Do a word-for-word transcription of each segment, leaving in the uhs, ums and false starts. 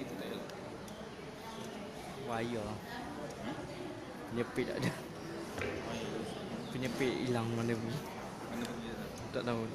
itu tak elok. Wire. Penyepit tak ada. Penyepit hilang mana pergi. Mana pergi dia tak? Tak tahu.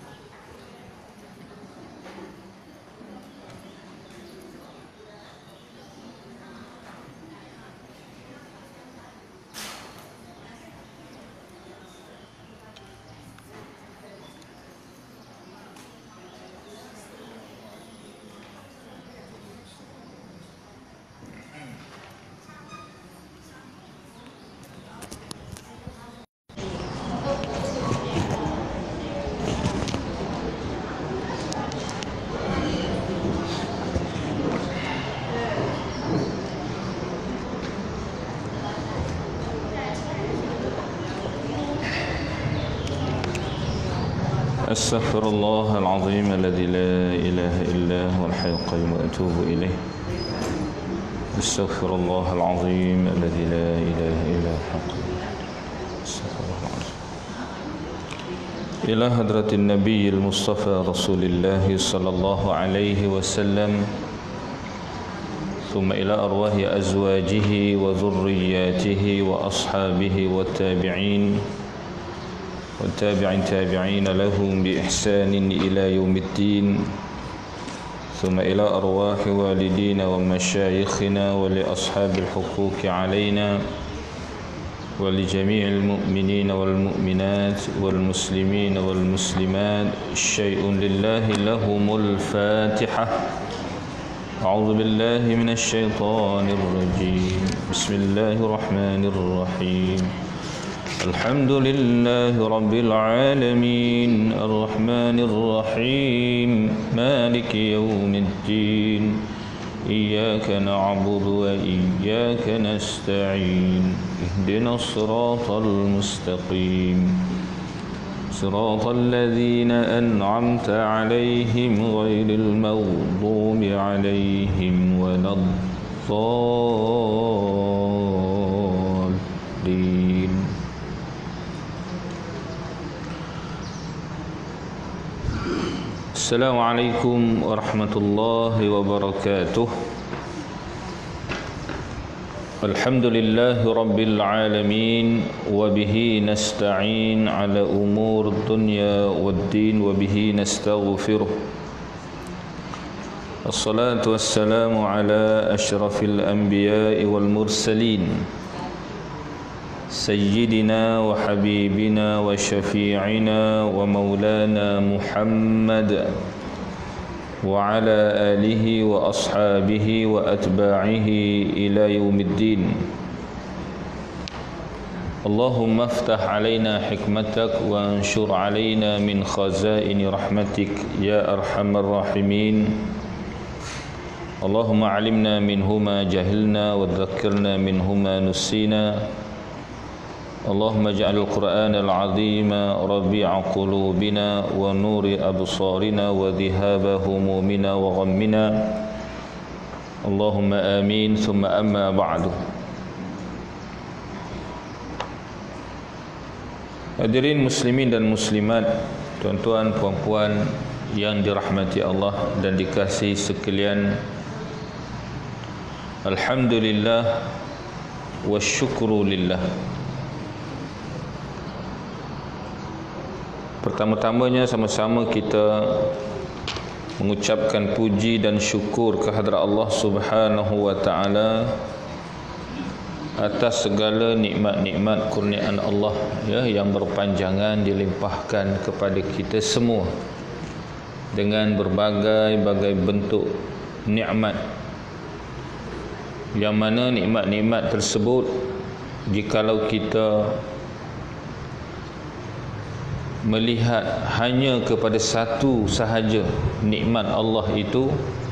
أستغفر الله العظيم الذي لا إله إلا هو الحي القيوم وأتوب إليه. أستغفر الله العظيم الذي لا إله إلا هو الحق. أستغفر الله العظيم. إلى حضرة النبي المصطفى رسول الله صلى الله عليه وسلم، ثم إلى أرواح أزواجه وذرياته وأصحابه والتابعين والتابعين تابعين لهم بإحسان إلى يوم الدين، ثم إلى أرواح والدينا ومشايخنا ولأصحاب الحقوق علينا ولجميع المؤمنين والمؤمنات والمسلمين والمسلمات. شيء لله لهم الفاتحة. أعوذ بالله من الشيطان الرجيم. بسم الله الرحمن الرحيم. الحمد لله رب العالمين الرحمن الرحيم مالك يوم الدين إياك نعبد وإياك نستعين اهدنا الصراط المستقيم صراط الذين أنعمت عليهم غير المغضوب عليهم ولا الضالين. Assalamualaikum warahmatullahi wabarakatuh. Alhamdulillahi rabbil alamin wa bihi nasta'in ala umur dunya waddin wa bihi nastaghfiruh. Assalatu wassalamu ala asyrafil anbiya'i wal mursalin سيدنا وحبيبنا وشفيعنا ومولانا محمد وعلى آله وأصحابه وأتباعه إلى يوم الدين. اللهم افتح علينا حكمتك وانشر علينا من خزائن رحمتك يا أرحم الراحمين. اللهم علمنا منه ما جهلنا وذكرنا منه ما نسينا. اللهم اجعل القرآن العظيم ربيع قلوبنا ونور أبصارنا وذهاب همومنا وغمنا. اللهم آمين. ثم أما بعد. Hadirin muslimin dan muslimat, tuan-tuan puan-puan yang dirahmati Allah dan dikasihi sekalian, alhamdulillah wa syukru lillah. Pertama-tamanya sama-sama kita mengucapkan puji dan syukur kehadrat Allah Subhanahu wa taala atas segala nikmat-nikmat kurniaan Allah ya yang berpanjangan dilimpahkan kepada kita semua dengan berbagai-bagai bentuk nikmat, yang mana nikmat-nikmat tersebut jikalau kita melihat hanya kepada satu sahaja nikmat Allah itu,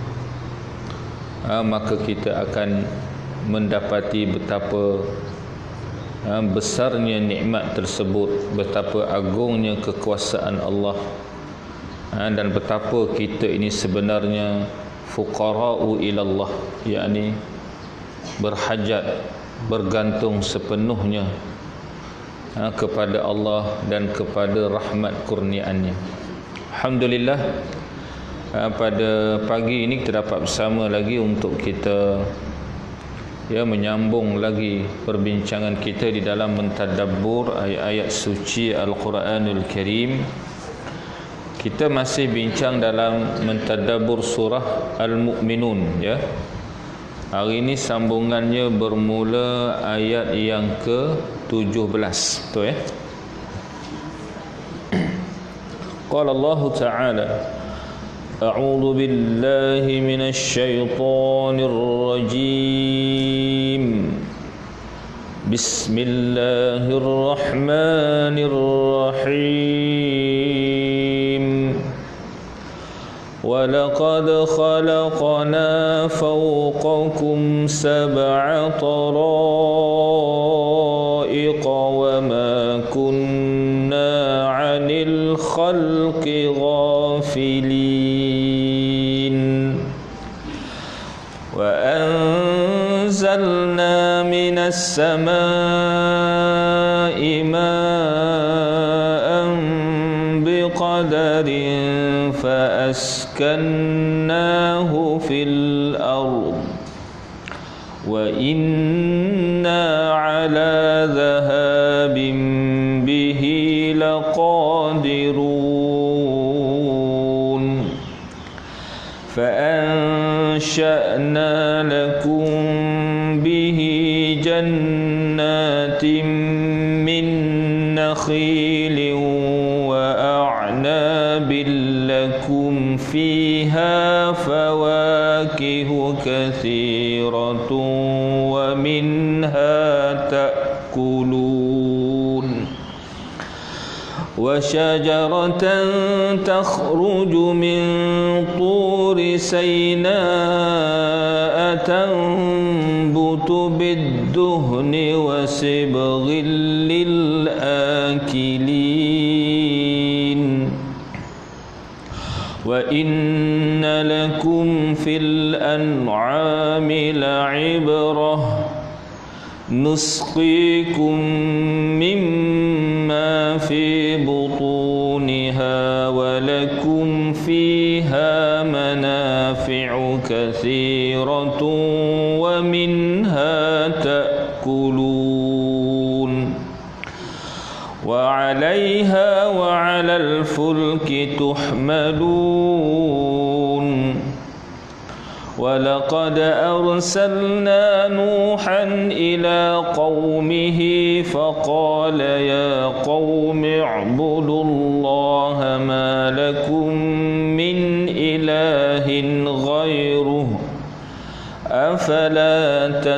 maka kita akan mendapati betapa besarnya nikmat tersebut, betapa agungnya kekuasaan Allah, dan betapa kita ini sebenarnya fuqara'u ilallah, yakni berhajat, bergantung sepenuhnya kepada Allah dan kepada rahmat kurniaannya. Alhamdulillah, pada pagi ini kita dapat bersama lagi untuk kita ya menyambung lagi perbincangan kita di dalam mentadabbur ayat-ayat suci Al-Quranul Karim. Kita masih bincang dalam mentadabbur surah Al-Mu'minun ya. Hari ini sambungannya bermula ayat yang ke tujuh belas, betul ya? Qala Allah Ta'ala A'udzu billahi minasy syaithanir rajim. Bismillahirrahmanirrahim. Wa laqad khalaqna fawqakum sab'a tara'iqa wa ma kunna 'anil khalqi ghafilin. وأنزلنا من السماء ماء بقدر فأسكناه في الأرض وإنا على ذهاب به لقادرون فأنشأنا لكم به جنات من نخيل وأعناب لكم فيها فواكه كثيرة ومنها تأكلون وشجرة تخرج من طور سيناء تنبت بالدهن وصبغ للآكلين وإن لكم في الأنعام لعبرة نسقيكم مما في بطونها ولكم فيها منافع كثيرة ومنها تأكلون وعليها وعلى الفلك تحملون ولقد أرسلنا نوحا إلى قومه فقال يا قوم اعبدوا الله ما لكم من إله غيره أفلا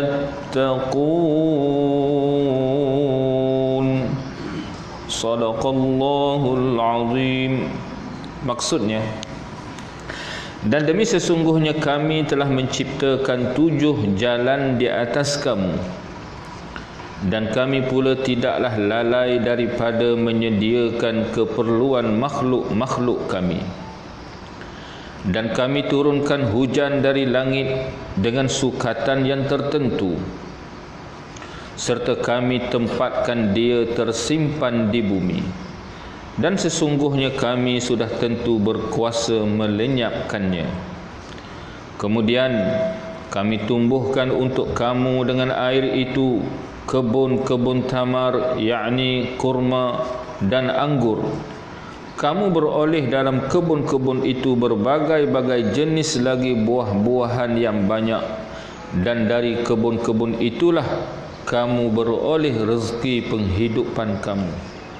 تتقون صدق الله العظيم. Maksudnya, dan demi sesungguhnya kami telah menciptakan tujuh jalan di atas kamu, dan kami pula tidaklah lalai daripada menyediakan keperluan makhluk-makhluk kami. Dan kami turunkan hujan dari langit dengan sukatan yang tertentu, serta kami tempatkan dia tersimpan di bumi. Dan sesungguhnya kami sudah tentu berkuasa melenyapkannya. Kemudian kami tumbuhkan untuk kamu dengan air itu kebun-kebun tamar, yakni kurma dan anggur. Kamu beroleh dalam kebun-kebun itu berbagai-bagai jenis lagi buah-buahan yang banyak, dan dari kebun-kebun itulah kamu beroleh rezeki penghidupan kamu.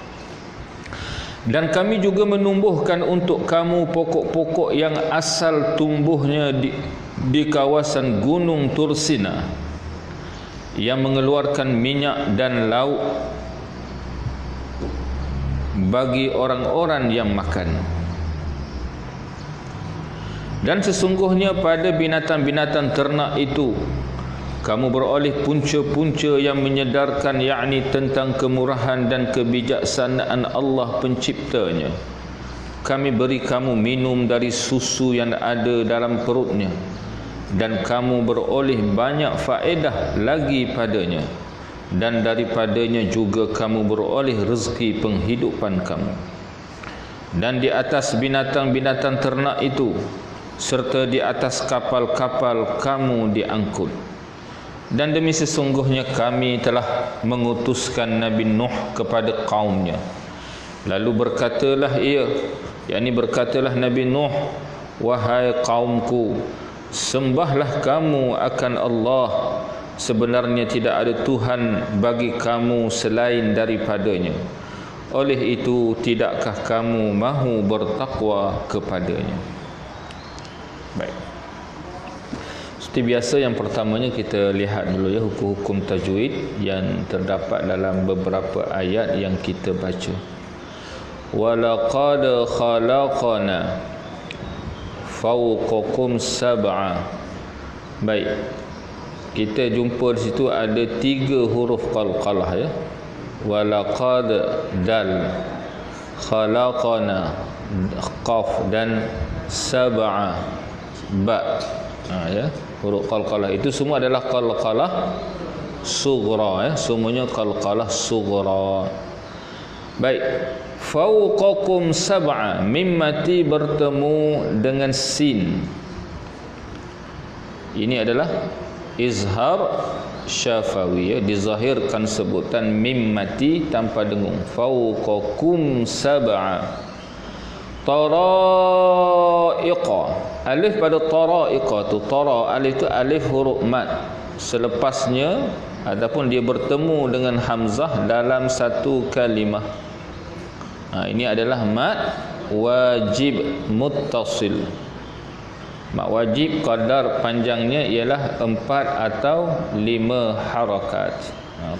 Dan kami juga menumbuhkan untuk kamu pokok-pokok yang asal tumbuhnya di, di kawasan Gunung Tursina, yang mengeluarkan minyak dan lauk bagi orang-orang yang makan. Dan sesungguhnya pada binatang-binatang ternak itu kamu beroleh punca-punca yang menyedarkan, yakni tentang kemurahan dan kebijaksanaan Allah penciptanya. Kami beri kamu minum dari susu yang ada dalam perutnya, dan kamu beroleh banyak faedah lagi padanya, dan daripadanya juga kamu beroleh rezeki penghidupan kamu. Dan di atas binatang-binatang ternak itu serta di atas kapal-kapal kamu diangkut. Dan demi sesungguhnya kami telah mengutuskan Nabi Nuh kepada kaumnya. Lalu berkatalah ia, yakni berkatalah Nabi Nuh, wahai kaumku, sembahlah kamu akan Allah, sebenarnya tidak ada Tuhan bagi kamu selain daripadanya. Oleh itu tidakkah kamu mahu bertakwa kepadanya? Baik. Seperti biasa, yang pertamanya kita lihat dulu ya hukum-hukum tajwid yang terdapat dalam beberapa ayat yang kita baca. Walaqad khalaqana fawqakum sab'a. Baik. Kita jumpa di situ ada tiga huruf qalqalah ya. Walaqad dal, khalaqana qaf, dan sab'a ba. Ha, ya. Huruf qalqalah itu semua adalah qalqalah sughra ya. Semuanya qalqalah sughra. Baik. Fauqakum sab'a, mim mati bertemu dengan sin. Ini adalah izhar syafawi ya, dizahirkan sebutan mim mati tanpa dengung. Fauqakum sab'a. Tara'iqa, alif pada tara'iqa tu, tara alif tu alif huruf mat. Selepasnya ataupun dia bertemu dengan hamzah dalam satu kalimah. Ha, ini adalah mat wajib muttasil. Mat wajib kadar panjangnya ialah empat atau lima harakat. Ha,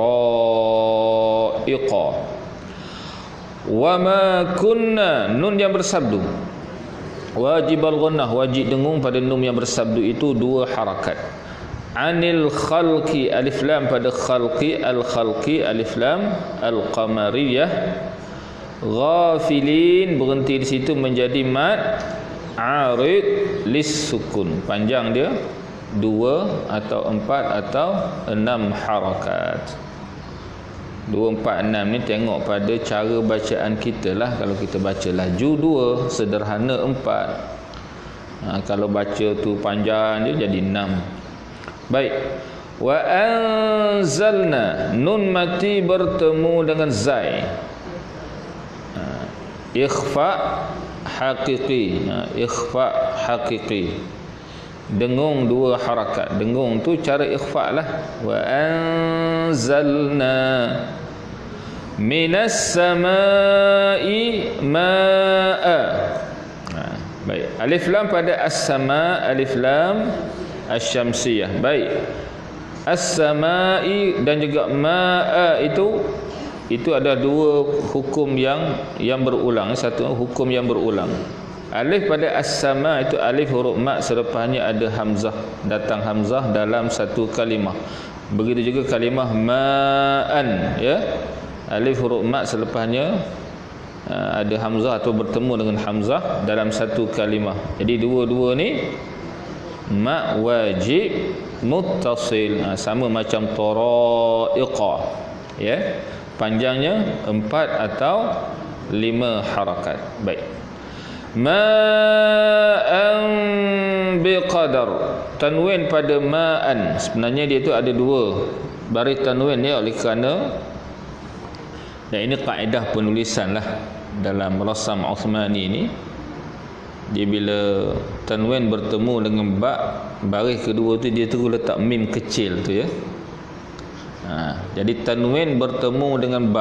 tara'iqa. Wa ma kunna, nun yang bersabdu, wajib al-ghunnah, wajib dengung pada nun yang bersabdu itu dua harakat. Anil khalqi, alif lam pada khalqi, al-khalqi alif lam, al-qamariyah. Ghafilin, berhenti di situ menjadi mat arid lis sukun, panjang dia dua atau empat atau enam harakat. Dua, empat, enam ni tengok pada cara bacaan kita lah. Kalau kita baca laju dua, sederhana empat. Ha, kalau baca tu panjang dia jadi enam. Baik. Wa anzalna, nun mati bertemu dengan zai. Ha, ikhfa haqiqi. Ha, ikhfa haqiqi. Dengung dua harakat. Dengung tu cara ikhfa lah. Wa anzalna minas samai ma'a. Ha, baik. Alif lam pada as-sama, alif lam asy-syamsiyah. Baik. As-samai dan juga ma'a itu itu ada dua hukum yang yang berulang. Satu hukum yang berulang. Alif pada as-sama itu alif huruf mat, selepasnya ada hamzah, datang hamzah dalam satu kalimah. Begitu juga kalimah ma'an ya. Alif huruf mat, selepasnya uh, ada hamzah atau bertemu dengan hamzah dalam satu kalimah. Jadi dua-dua ni ma wajib muttasil, ha, sama macam tara'iqa ya. Panjangnya empat atau lima harakat. Baik. Ma'an biqadar, tanwin pada ma'an, sebenarnya dia tu ada dua baris tanwin ya, oleh kerana, dan ini kaedah penulisan lah dalam rasam Uthmani ni, dia bila tanwin bertemu dengan ba, baris kedua tu dia tu letak mim kecil tu ya. Ha, jadi tanwin bertemu dengan ba,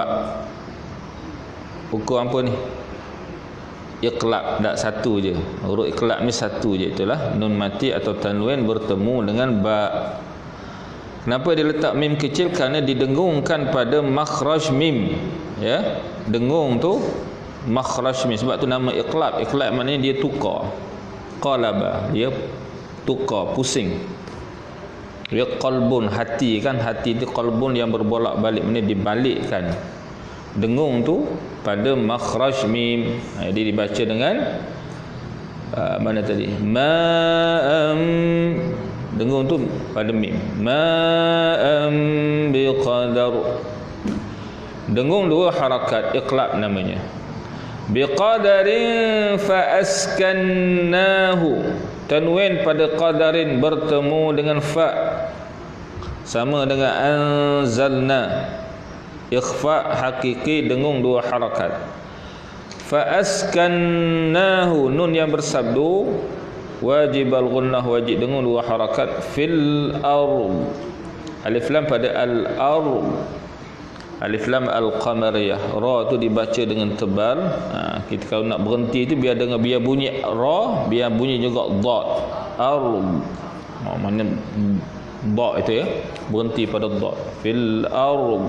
hukum apa ni? Iqlab, tak satu je. Huruf iqlab ni satu je, itulah nun mati atau tanwin bertemu dengan ba. Kenapa dia letak mim kecil? Kerana didengungkan pada makhraj mim ya. Dengung tu makhraj mim, sebab tu nama iqlab. Iqlab maknanya dia tukar. Qalaba, dia tukar, pusing. Dia qalbun, hati kan, hati itu qalbun yang berbolak-balik, maknanya dibalikkan. Dengung tu pada makhraj mim. Ha, jadi dibaca dengan uh, mana tadi? Ma'am. Dengung tu pada mim. Ma'am biqadar. Dengung dua harakat, iqlab namanya. biqadarin fa askannahu. Tanwin pada qadarin bertemu dengan fa, sama dengan anzalna. Ikhfa hakiki dengung dua harakat. Fa askannahu, nun yang bersabdu wajib al-ghunnah, wajib dengung dua harakat. Fil ard, alif lam pada al-ard, alif lam al-qamariyah. Ra tu dibaca dengan tebal. Ha, kita kalau nak berhenti tu biar dengar, biar bunyi ra, biar bunyi juga dad. Ard. Ha, mana dad itu ya? Berhenti pada dad. Fil ard.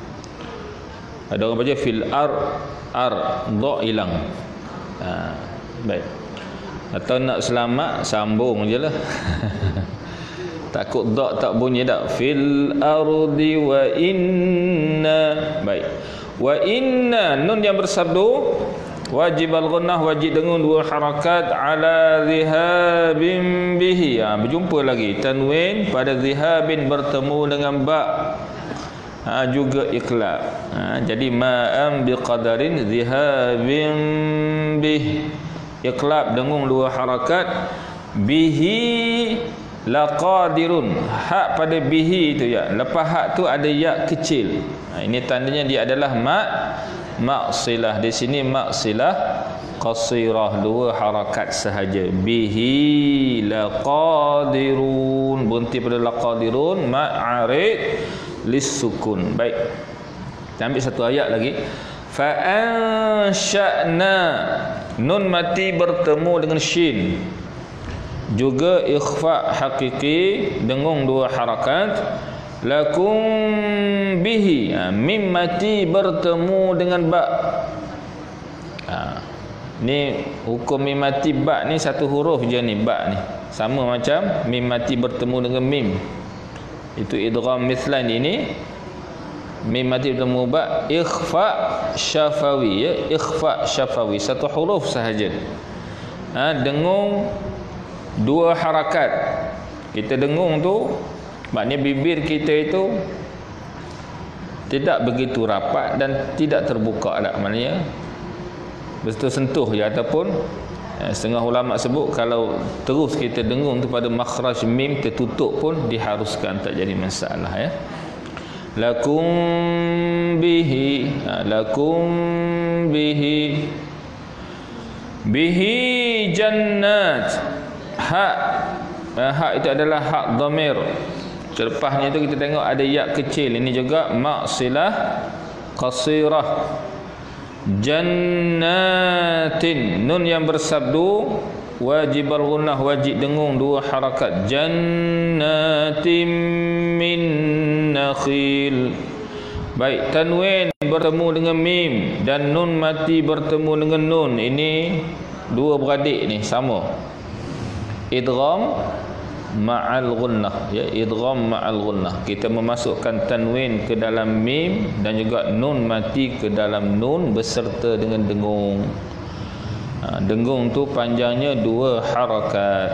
Ada orang baca fil ar, ar, dad hilang. Ha, baik. Atau nak selamat sambung je lah. Takut dak tak bunyi dak. Fil ardi wa inna. Baik. Wa inna, nun yang bersabdu wajib al-ghunnah, wajib dengung dua harakat. Ala zihabin bihi. Ha, berjumpa lagi tanwin pada zihabin bertemu dengan ba. Ha, juga iqlab. Ha, jadi ma'am biqadarin zihabin bih. Iqlab dengung dua harakat. Bihi laqadirun. Hak pada bihi tu ya. Lepas hak tu ada ya kecil. Ha, ini tandanya dia adalah ma maksilah. Di sini maksilah qasirah, dua harakat sahaja. Bihi laqadirun, berhenti pada laqadirun, ma'arid lis-sukun. Baik. Kita ambil satu ayat lagi. Fa ansha'na, nun mati bertemu dengan shin, juga ikhfa hakiki dengung dua harakat. Lakum bihi, ha, mim mati bertemu dengan ba. Ha, ni hukum mim mati ba ni satu huruf je ni, ba ni sama macam mim mati bertemu dengan mim. Itu idgham mithlan. Ini mim mati bertemu ba, ikhfa syafawi ya, ikhfa syafawi, satu huruf sahaja. Ha, dengung dua harakat. Kita dengung tu maknanya bibir kita itu tidak begitu rapat dan tidak terbuka dah, maknanya betul sentuh je. Ataupun eh, setengah ulama sebut kalau terus kita dengung tu pada makhraj mim tertutup pun diharuskan, tak jadi masalah ya. Lakum bihi, ha, lakum bihi, bihi jannat. Hak, hak itu adalah hak dhamir. Selepasnya itu kita tengok ada ya kecil. Ini juga maksilah qasirah. Jannatin, nun yang bersabdu wajib al-ghunnah, wajib dengung dua harakat. Jannatin min nakhil. Baik, tanwin bertemu dengan mim dan nun mati bertemu dengan nun. Ini dua beradik ni sama. Idgham ma'al ghunnah ya, idgham ma'al ghunnah. Kita memasukkan tanwin ke dalam mim dan juga nun mati ke dalam nun beserta dengan dengung. Ha, dengung tu panjangnya dua harakat.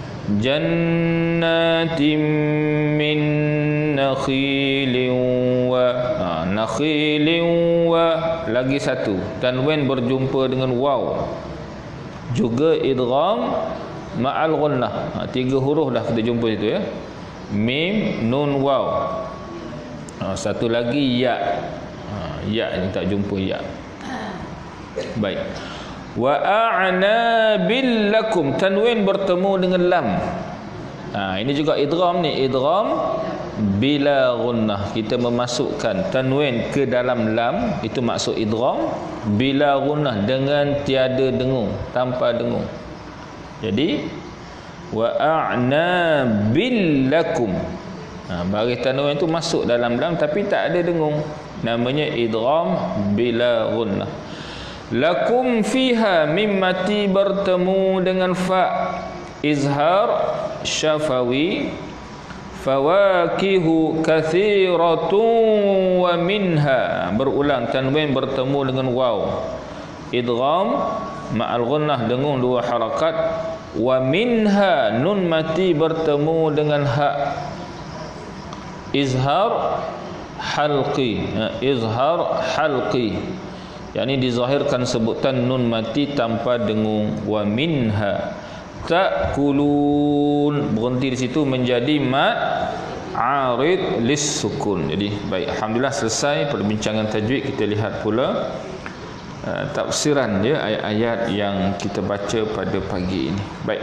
Jannatin min nakhilin wa, ha, nakhilin wa, lagi satu tanwin berjumpa dengan waw, juga idgham ma'al ghunnah. Ha, tiga huruf dah kita jumpa situ ya. Mim, nun, waw. Ha, satu lagi ya. Ha, ya ni tak jumpa ya. Baik. Wa a'nabil lakum, tanwin bertemu dengan lam. Ha, ini juga idgham ni, idgham bila ghunnah. Kita memasukkan tanwin ke dalam lam, itu maksud idgham bila ghunnah, dengan tiada dengung, tanpa dengung. Jadi wa a'nabil lakum, ha, baris tanwin itu masuk dalam lam tapi tak ada dengung, namanya idgham bila ghunnah. Lakum fiha, mim mati bertemu dengan fa, izhar syafawi. Fawakihu kathiratun wa minha, berulang tanwin bertemu dengan waw, idgham ma'al ghunnah dengung dua harakat. Wa minha, nun mati bertemu dengan ha, izhar halqi, izhar halqi. yakni dizahirkan sebutan nun mati tanpa dengung. Wa minha ta'kulun, berhenti di situ menjadi mad arid lis sukun. Jadi baik, alhamdulillah selesai perbincangan tajwid. Kita lihat pula uh, tafsiran dia ayat-ayat yang kita baca pada pagi ini. Baik,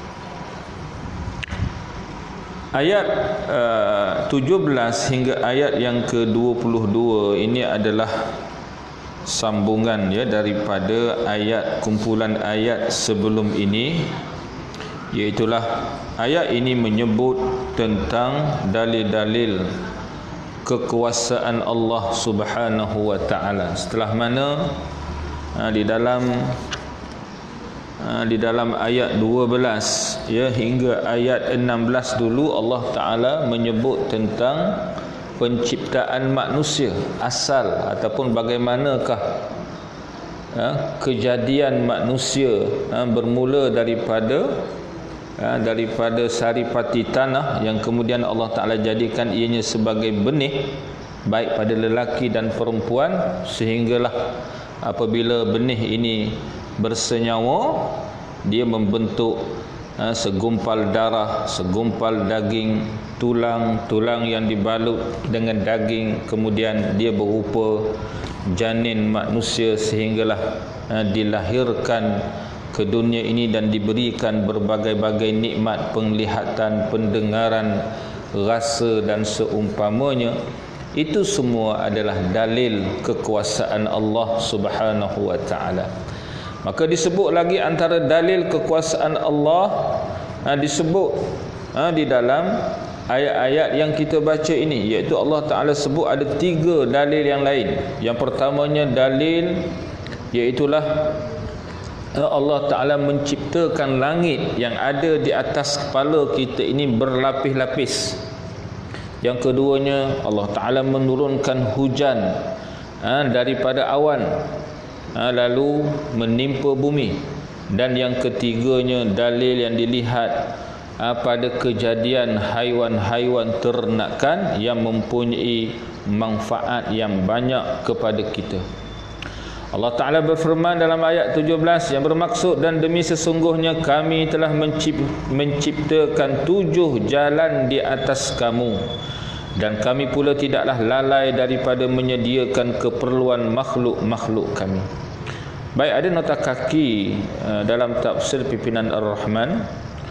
ayat uh, tujuh belas hingga ayat yang ke dua puluh dua ini adalah sambungan ya daripada ayat kumpulan ayat sebelum ini, iaitulah ayat ini menyebut tentang dalil-dalil kekuasaan Allah Subhanahu wa taala. Setelah mana di dalam di dalam ayat dua belas ya hingga ayat enam belas dulu Allah taala menyebut tentang penciptaan manusia, asal ataupun bagaimanakah ya, kejadian manusia ya, bermula daripada ya, daripada saripati tanah yang kemudian Allah Ta'ala jadikan ianya sebagai benih baik pada lelaki dan perempuan, sehinggalah apabila benih ini bersenyawa dia membentuk ha, segumpal darah, segumpal daging, tulang, tulang yang dibalut dengan daging, kemudian dia berupa janin manusia sehinggalah ha, dilahirkan ke dunia ini dan diberikan berbagai-bagai nikmat penglihatan, pendengaran, rasa dan seumpamanya. Itu semua adalah dalil kekuasaan Allah Subhanahu wa taala. Maka disebut lagi antara dalil kekuasaan Allah ha, disebut ha, di dalam ayat-ayat yang kita baca ini, iaitu Allah Ta'ala sebut ada tiga dalil yang lain. Yang pertamanya dalil iaitulah Allah Ta'ala menciptakan langit yang ada di atas kepala kita ini berlapis-lapis. Yang keduanya Allah Ta'ala menurunkan hujan ha, daripada awan ha, lalu menimpa bumi. Dan yang ketiganya dalil yang dilihat ha, pada kejadian haiwan-haiwan ternakan yang mempunyai manfaat yang banyak kepada kita. Allah Ta'ala berfirman dalam ayat tujuh belas yang bermaksud, dan demi sesungguhnya kami telah menciptakan tujuh jalan di atas kamu, dan kami pula tidaklah lalai daripada menyediakan keperluan makhluk-makhluk kami. Baik, ada nota kaki uh, dalam tafsir pimpinan Ar-Rahman,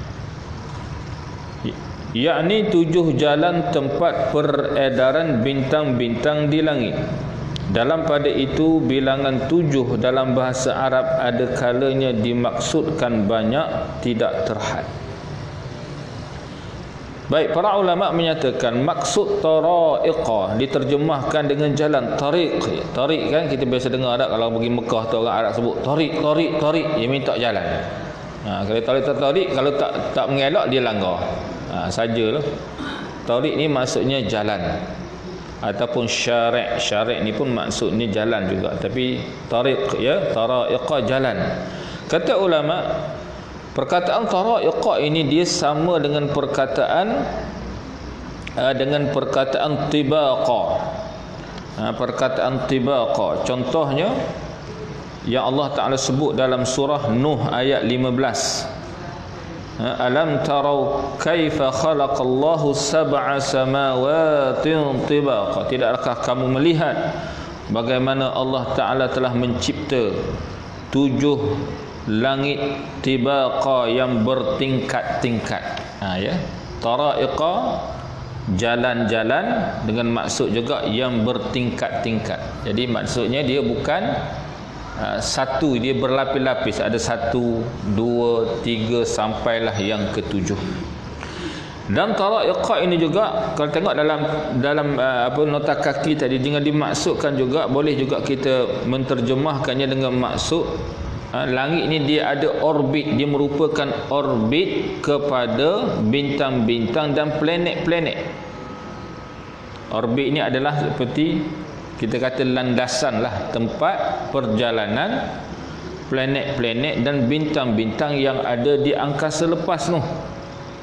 yakni tujuh jalan tempat peredaran bintang-bintang di langit. Dalam pada itu bilangan tujuh dalam bahasa Arab ada kalanya dimaksudkan banyak, tidak terhad. Baik, para ulama menyatakan maksud tara'iqa diterjemahkan dengan jalan, tariq. Tariq kan kita biasa dengar ada kalau pergi Mekah tu orang Arab sebut tariq, tariq, tariq, dia minta jalan. Ha, kalau tariq tariq kalau tak tak mengelak dia langgar. Ha, sajalah. Tariq ni maksudnya jalan ataupun syari'. Syari' ni pun maksudnya jalan juga, tapi tariq ya, tara'iqa jalan. Kata ulama, perkataan tara'iqa ini dia sama dengan perkataan uh, dengan perkataan tibaqa. Uh, perkataan tibaqa contohnya yang Allah Ta'ala sebut dalam surah Nuh ayat lima belas. Alam tarau kaifa khalaqallahu sab'a samawatin tibaqa. Tidakkah kamu melihat bagaimana Allah Ta'ala telah mencipta tujuh langit tibaqa yang bertingkat-tingkat. Ha, ya. Tara'iqa jalan-jalan dengan maksud juga yang bertingkat-tingkat. Jadi maksudnya dia bukan Uh, satu, dia berlapis-lapis, ada satu, dua, tiga sampailah yang ketujuh. Dan tara'iqa ini juga kalau tengok dalam dalam uh, apa nota kaki tadi, dengan dimaksudkan juga, boleh juga kita menterjemahkannya dengan maksud uh, langit ini dia ada orbit, dia merupakan orbit kepada bintang-bintang dan planet-planet. Orbit ini adalah seperti kita kata landasan lah, tempat perjalanan planet-planet dan bintang-bintang yang ada di angkasa lepas tu.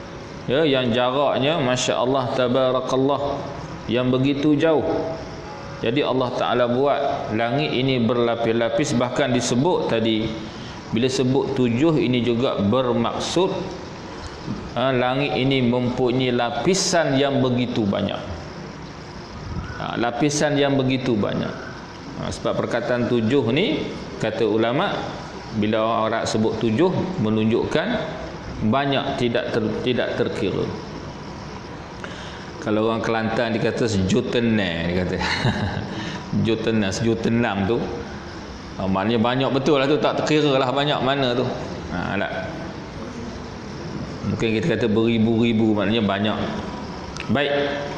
Ya, yang jaraknya Masya Allah Tabarakallah yang begitu jauh. Jadi Allah Ta'ala buat langit ini berlapis-lapis. Bahkan disebut tadi, bila sebut tujuh ini juga bermaksud ha, langit ini mempunyai lapisan yang begitu banyak. ha, Lapisan yang begitu banyak. ha, Sebab perkataan tujuh ni, kata ulama, bila orang Arab sebut tujuh, menunjukkan banyak, tidak ter, tidak terkira. Kalau orang Kelantan dikata sejuta enam, dia kata sejuta enam, sejuta enam tu ha, maknanya banyak betul lah tu, tak terkira lah banyak mana tu. ha, tak. Mungkin kita kata beribu-ribu, maknanya banyak. Baik,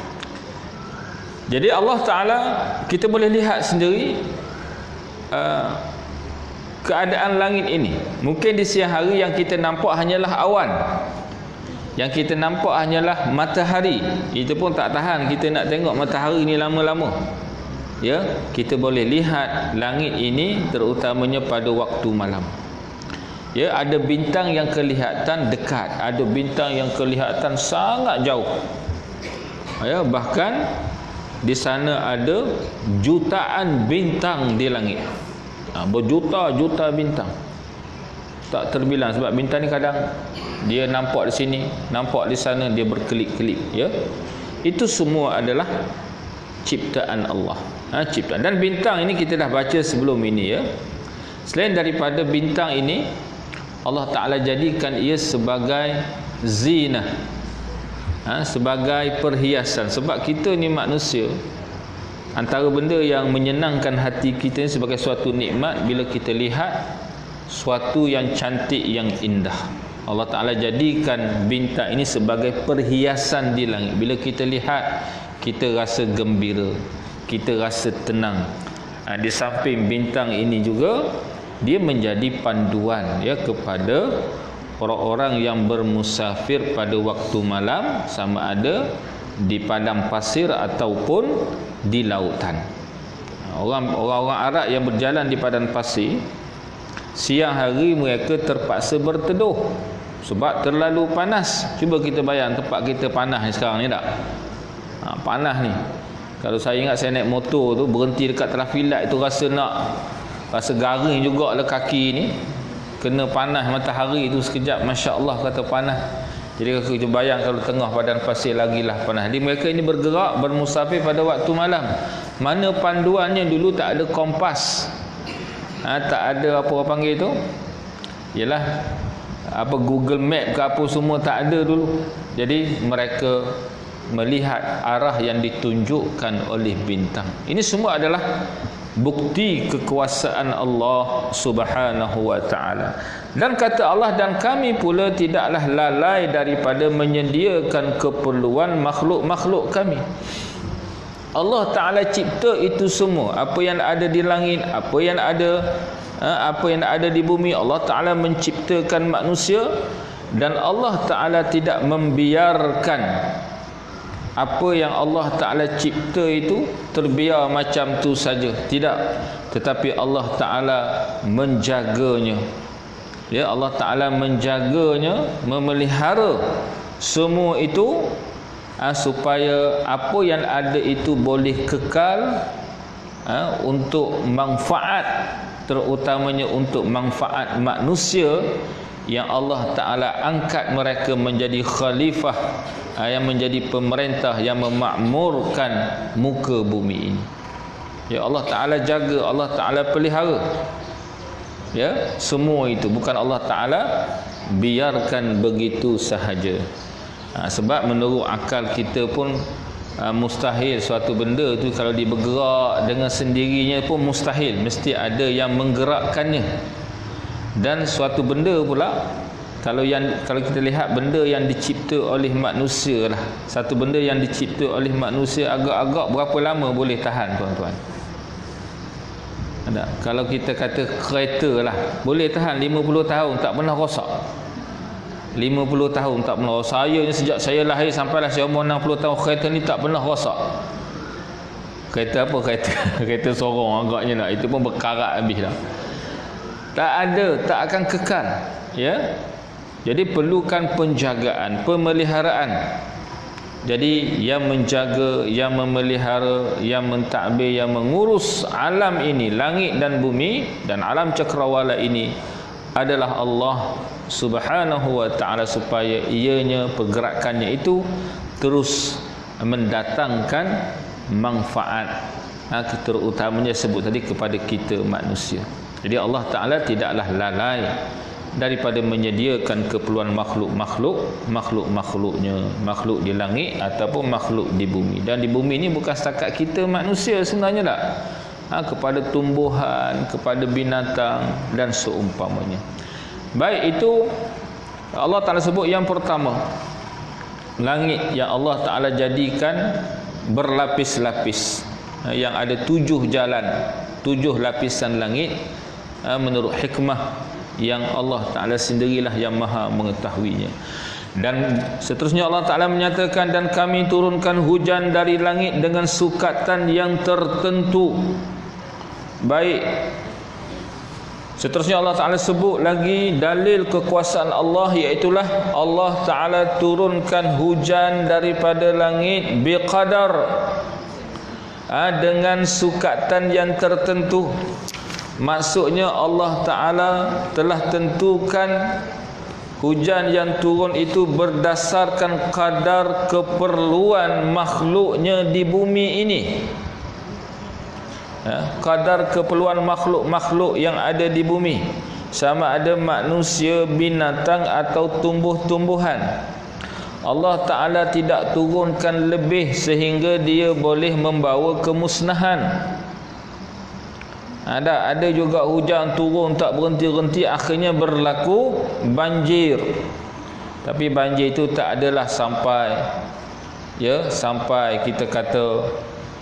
jadi Allah Ta'ala, kita boleh lihat sendiri uh, keadaan langit ini. Mungkin di siang hari yang kita nampak hanyalah awan, yang kita nampak hanyalah matahari. Itu pun tak tahan kita nak tengok matahari ni lama-lama. Ya, kita boleh lihat langit ini terutamanya pada waktu malam. Ya, ada bintang yang kelihatan dekat, ada bintang yang kelihatan sangat jauh. Ya, bahkan di sana ada jutaan bintang di langit. Ha, berjuta-juta bintang. Tak terbilang, sebab bintang ni kadang dia nampak di sini, nampak di sana, dia berkelip-kelip, ya. Itu semua adalah ciptaan Allah. Ha, ciptaan. Dan bintang ini kita dah baca sebelum ini, ya. Selain daripada bintang ini, Allah Ta'ala jadikan ia sebagai zinah, ha, sebagai perhiasan. Sebab kita ni manusia, antara benda yang menyenangkan hati kita ni sebagai suatu nikmat bila kita lihat suatu yang cantik, yang indah. Allah Ta'ala jadikan bintang ini sebagai perhiasan di langit. Bila kita lihat, kita rasa gembira, kita rasa tenang. ha, Di samping bintang ini juga, dia menjadi panduan, ya, kepada orang-orang yang bermusafir pada waktu malam, sama ada di padang pasir ataupun di lautan. Orang orang Arab yang berjalan di padang pasir, siang hari mereka terpaksa berteduh sebab terlalu panas. Cuba kita bayang tempat kita panas ni sekarang ni tak? Ha, panas ni. Kalau saya ingat saya naik motor tu, berhenti dekat traffic light tu, rasa nak rasa garing jugalah kaki ni. Kena panas matahari tu sekejap, masya-Allah kata panas. Jadi kalau kita bayang kalau tengah padang pasir lagilah panas. Jadi mereka ini bergerak, bermusafir pada waktu malam. Mana panduannya dulu tak ada kompas. Ha, tak ada apa orang panggil tu, ialah apa Google Map ke apa, semua tak ada dulu. Jadi mereka melihat arah yang ditunjukkan oleh bintang. Ini semua adalah bukti kekuasaan Allah Subhanahu wa ta'ala. Dan kata Allah, dan kami pula tidaklah lalai daripada menyediakan keperluan makhluk-makhluk kami. Allah Ta'ala cipta itu semua, apa yang ada di langit, apa yang ada apa yang ada di bumi. Allah Ta'ala menciptakan manusia, dan Allah Ta'ala tidak membiarkan apa yang Allah Ta'ala cipta itu terbiar macam tu saja. Tidak, tetapi Allah Ta'ala menjaganya. Ya, Allah Ta'ala menjaganya, memelihara semua itu, ha, supaya apa yang ada itu boleh kekal, ha, untuk manfaat, terutamanya untuk manfaat manusia yang Allah Ta'ala angkat mereka menjadi khalifah, ha, yang menjadi pemerintah yang memakmurkan muka bumi ini. Ya, Allah Ta'ala jaga, Allah Ta'ala pelihara, ya, semua itu. Bukan Allah Ta'ala biarkan begitu sahaja. Ha, sebab menurut akal kita pun ha, mustahil suatu benda tu kalau dia bergerak dengan sendirinya pun mustahil, mesti ada yang menggerakkannya. Dan suatu benda pula, kalau yang kalau kita lihat benda yang dicipta oleh manusia lah, satu benda yang dicipta oleh manusia, agak-agak berapa lama boleh tahan, tuan-tuan? Ada. Kalau kita kata kereta lah, boleh tahan lima puluh tahun tak pernah rosak. lima puluh tahun tak pernah rosak. Saya ni sejak saya lahir sampailah saya umur enam puluh tahun, kereta ni tak pernah rosak. Kereta apa? Kereta kereta sorong agaknya lah. Itu pun berkarat habis dah. Tak ada, tak akan kekal, ya. Jadi perlukan penjagaan, pemeliharaan. Jadi yang menjaga, yang memelihara, yang mentadbir, yang mengurus alam ini, langit dan bumi dan alam cakrawala ini adalah Allah Subhanahu wa taala, supaya ianya, pergerakannya itu terus mendatangkan manfaat, ha, terutamanya sebut tadi kepada kita manusia. Jadi Allah Ta'ala tidaklah lalai daripada menyediakan keperluan makhluk-makhluk, makhluk-makhluknya, makhluk di langit ataupun makhluk di bumi. Dan di bumi ini bukan setakat kita manusia sebenarnya tak, ha, kepada tumbuhan, kepada binatang dan seumpamanya. Baik, itu Allah Ta'ala sebut yang pertama, langit yang Allah Ta'ala jadikan berlapis-lapis, yang ada tujuh jalan, tujuh lapisan langit, menurut hikmah yang Allah Ta'ala sendirilah yang maha mengetahuinya. Dan seterusnya Allah Ta'ala menyatakan, dan kami turunkan hujan dari langit dengan sukatan yang tertentu. Baik, seterusnya Allah Ta'ala sebut lagi dalil kekuasaan Allah, iaitulah Allah Ta'ala turunkan hujan daripada langit biqadar, ha, dengan sukatan yang tertentu. Maksudnya Allah Ta'ala telah tentukan hujan yang turun itu berdasarkan kadar keperluan makhluknya di bumi ini, ya, kadar keperluan makhluk-makhluk yang ada di bumi, sama ada manusia, binatang atau tumbuh-tumbuhan. Allah Ta'ala tidak turunkan lebih sehingga dia boleh membawa kemusnahan. Ada ada juga hujan turun tak berhenti-henti, akhirnya berlaku banjir. Tapi banjir itu tak adalah sampai, ya, sampai kita kata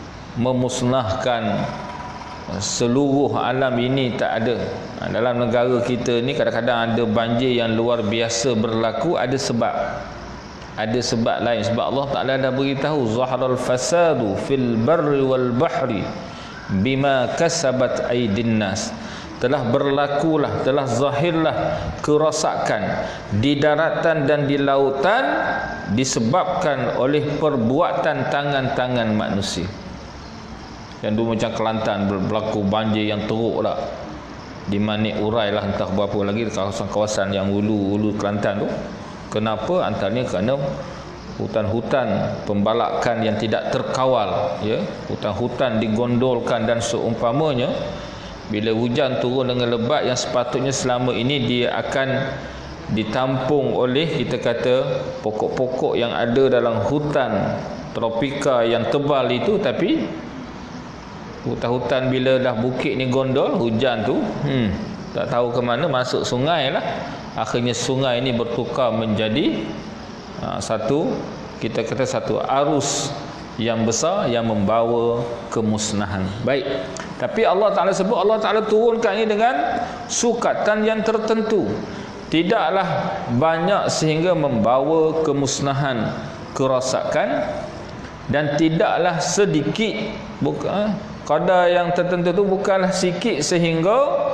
memusnahkan seluruh alam ini, tak ada. Dalam negara kita ni kadang-kadang ada banjir yang luar biasa berlaku, ada sebab. Ada sebab lain. Sebab Allah Ta'ala dah beritahu, zaharal fasadu fil barri wal bahri bima kasabat aydin nas. Telah berlakulah, telah zahirlah kerosakan di daratan dan di lautan disebabkan oleh perbuatan tangan-tangan manusia. Yang dulu macam Kelantan berlaku banjir yang teruk lah, di Manik Urai lah, entah berapa lagi kawasan-kawasan yang hulu-hulu Kelantan tu. Kenapa? Antaranya kerana hutan-hutan pembalakan yang tidak terkawal, ya, hutan-hutan digondolkan dan seumpamanya. Bila hujan turun dengan lebat yang sepatutnya selama ini dia akan ditampung oleh, kita kata, pokok-pokok yang ada dalam hutan tropika yang tebal itu, tapi hutan-hutan bila dah bukit ni gondol, hujan tu hmm, tak tahu ke mana, masuk sungai lah. Akhirnya sungai ini bertukar menjadi Ha, satu, kita kata satu arus yang besar yang membawa kemusnahan. Baik, tapi Allah Ta'ala sebut, Allah Ta'ala turunkan ini dengan sukatan yang tertentu, tidaklah banyak sehingga membawa kemusnahan, kerosakan, dan tidaklah sedikit, bukan kadar yang tertentu itu bukanlah sikit sehingga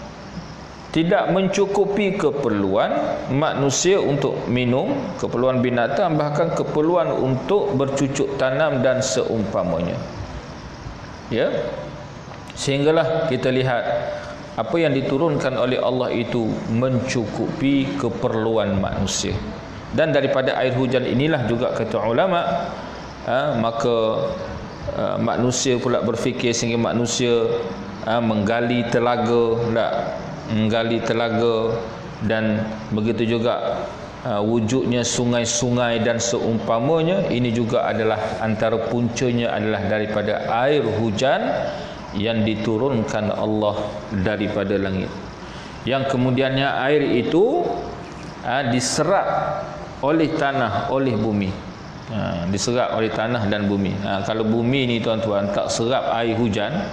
tidak mencukupi keperluan manusia untuk minum, keperluan binatang, bahkan keperluan untuk bercucuk tanam dan seumpamanya. Ya, sehinggalah kita lihat apa yang diturunkan oleh Allah itu mencukupi keperluan manusia. Dan daripada air hujan inilah juga kata ulama, ha, maka ha, manusia pula berfikir sehingga manusia ha, menggali telaga, tak? menggali telaga, dan begitu juga uh, wujudnya sungai-sungai dan seumpamanya. Ini juga adalah antara puncanya adalah daripada air hujan yang diturunkan Allah daripada langit, yang kemudiannya air itu uh, diserap oleh tanah, oleh bumi, uh, diserap oleh tanah dan bumi. uh, Kalau bumi ni tuan-tuan tak serap air hujan,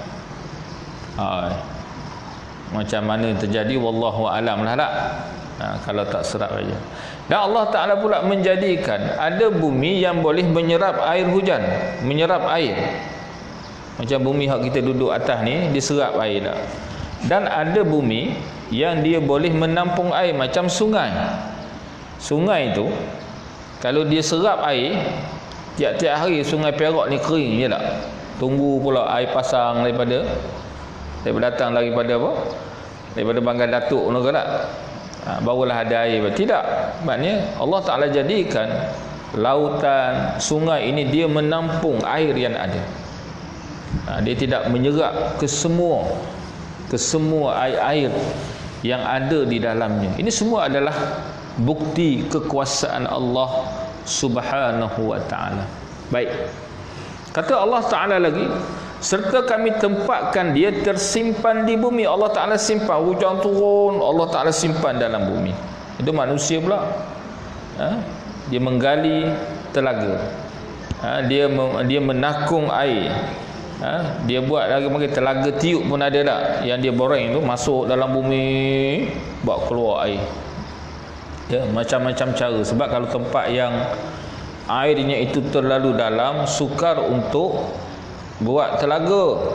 uh, macam mana terjadi, wallahu alam lah tak? Ha, kalau tak serap saja. Dan Allah Ta'ala pula menjadikan ada bumi yang boleh menyerap air hujan, menyerap air. Macam bumi hak kita duduk atas ni, diserap air tak? Dan ada bumi yang dia boleh menampung air, macam sungai. Sungai tu kalau dia serap air, tiap-tiap hari Sungai Perak ni kering je tak? Tunggu pula air pasang daripada daripada datang daripada apa? Daripada Banggar Datuk tu ke tak? Ha, barulah ada air. Tidak. Maknanya Allah Ta'ala jadikan lautan, sungai ini dia menampung air yang ada. Ha, dia tidak menyerap ke semua ke semua air-air yang ada di dalamnya. Ini semua adalah bukti kekuasaan Allah Subhanahu wa ta'ala. Baik. Kata Allah Ta'ala lagi, serta kami tempatkan dia tersimpan di bumi. Allah Ta'ala simpan, hujan turun, Allah Ta'ala simpan dalam bumi. Itu manusia pula. Ha? Dia menggali telaga. Ha? Dia dia menakung air. Ha? Dia buat lagi mungkin telaga tiup pun ada tak? Yang dia boreng tu masuk dalam bumi, bawa keluar air. Ya, macam-macam cara. Sebab kalau tempat yang airnya itu terlalu dalam, sukar untuk buat telaga.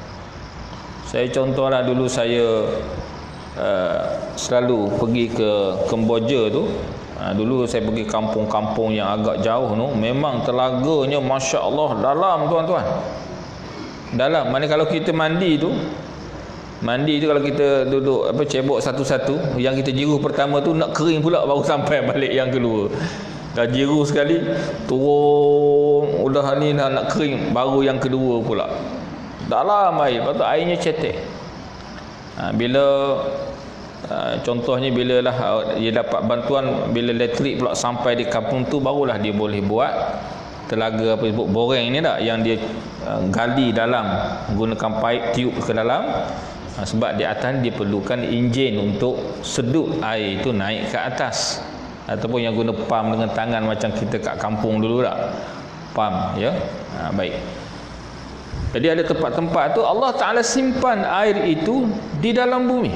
Saya contohlah dulu saya uh, selalu pergi ke Kemboja tu. Uh, dulu saya pergi kampung-kampung yang agak jauh tu, memang telaganya Masya Allah dalam tuan-tuan. Dalam. Mana kalau kita mandi tu, mandi tu kalau kita duduk apa cebok satu-satu, yang kita jiru pertama tu nak kering pula baru sampai balik yang kedua. Dah jiru sekali, turun, udah ni dah nak kering, baru yang kedua pula. Dalam air, lepas tu airnya cetek. Ha, bila ha, contohnya bila lah dia dapat bantuan, bila elektrik pula sampai di kampung tu, barulah dia boleh buat telaga apa sebut boreng ni tak, yang dia uh, gali dalam menggunakan pipe tiup ke dalam. Ha, sebab di atas dia perlukan enjin untuk sedut air itu naik ke atas, ataupun yang guna pam dengan tangan macam kita kat kampung dulu tak, pam ya. Ha, baik. Jadi ada tempat-tempat tu Allah Ta'ala simpan air itu di dalam bumi.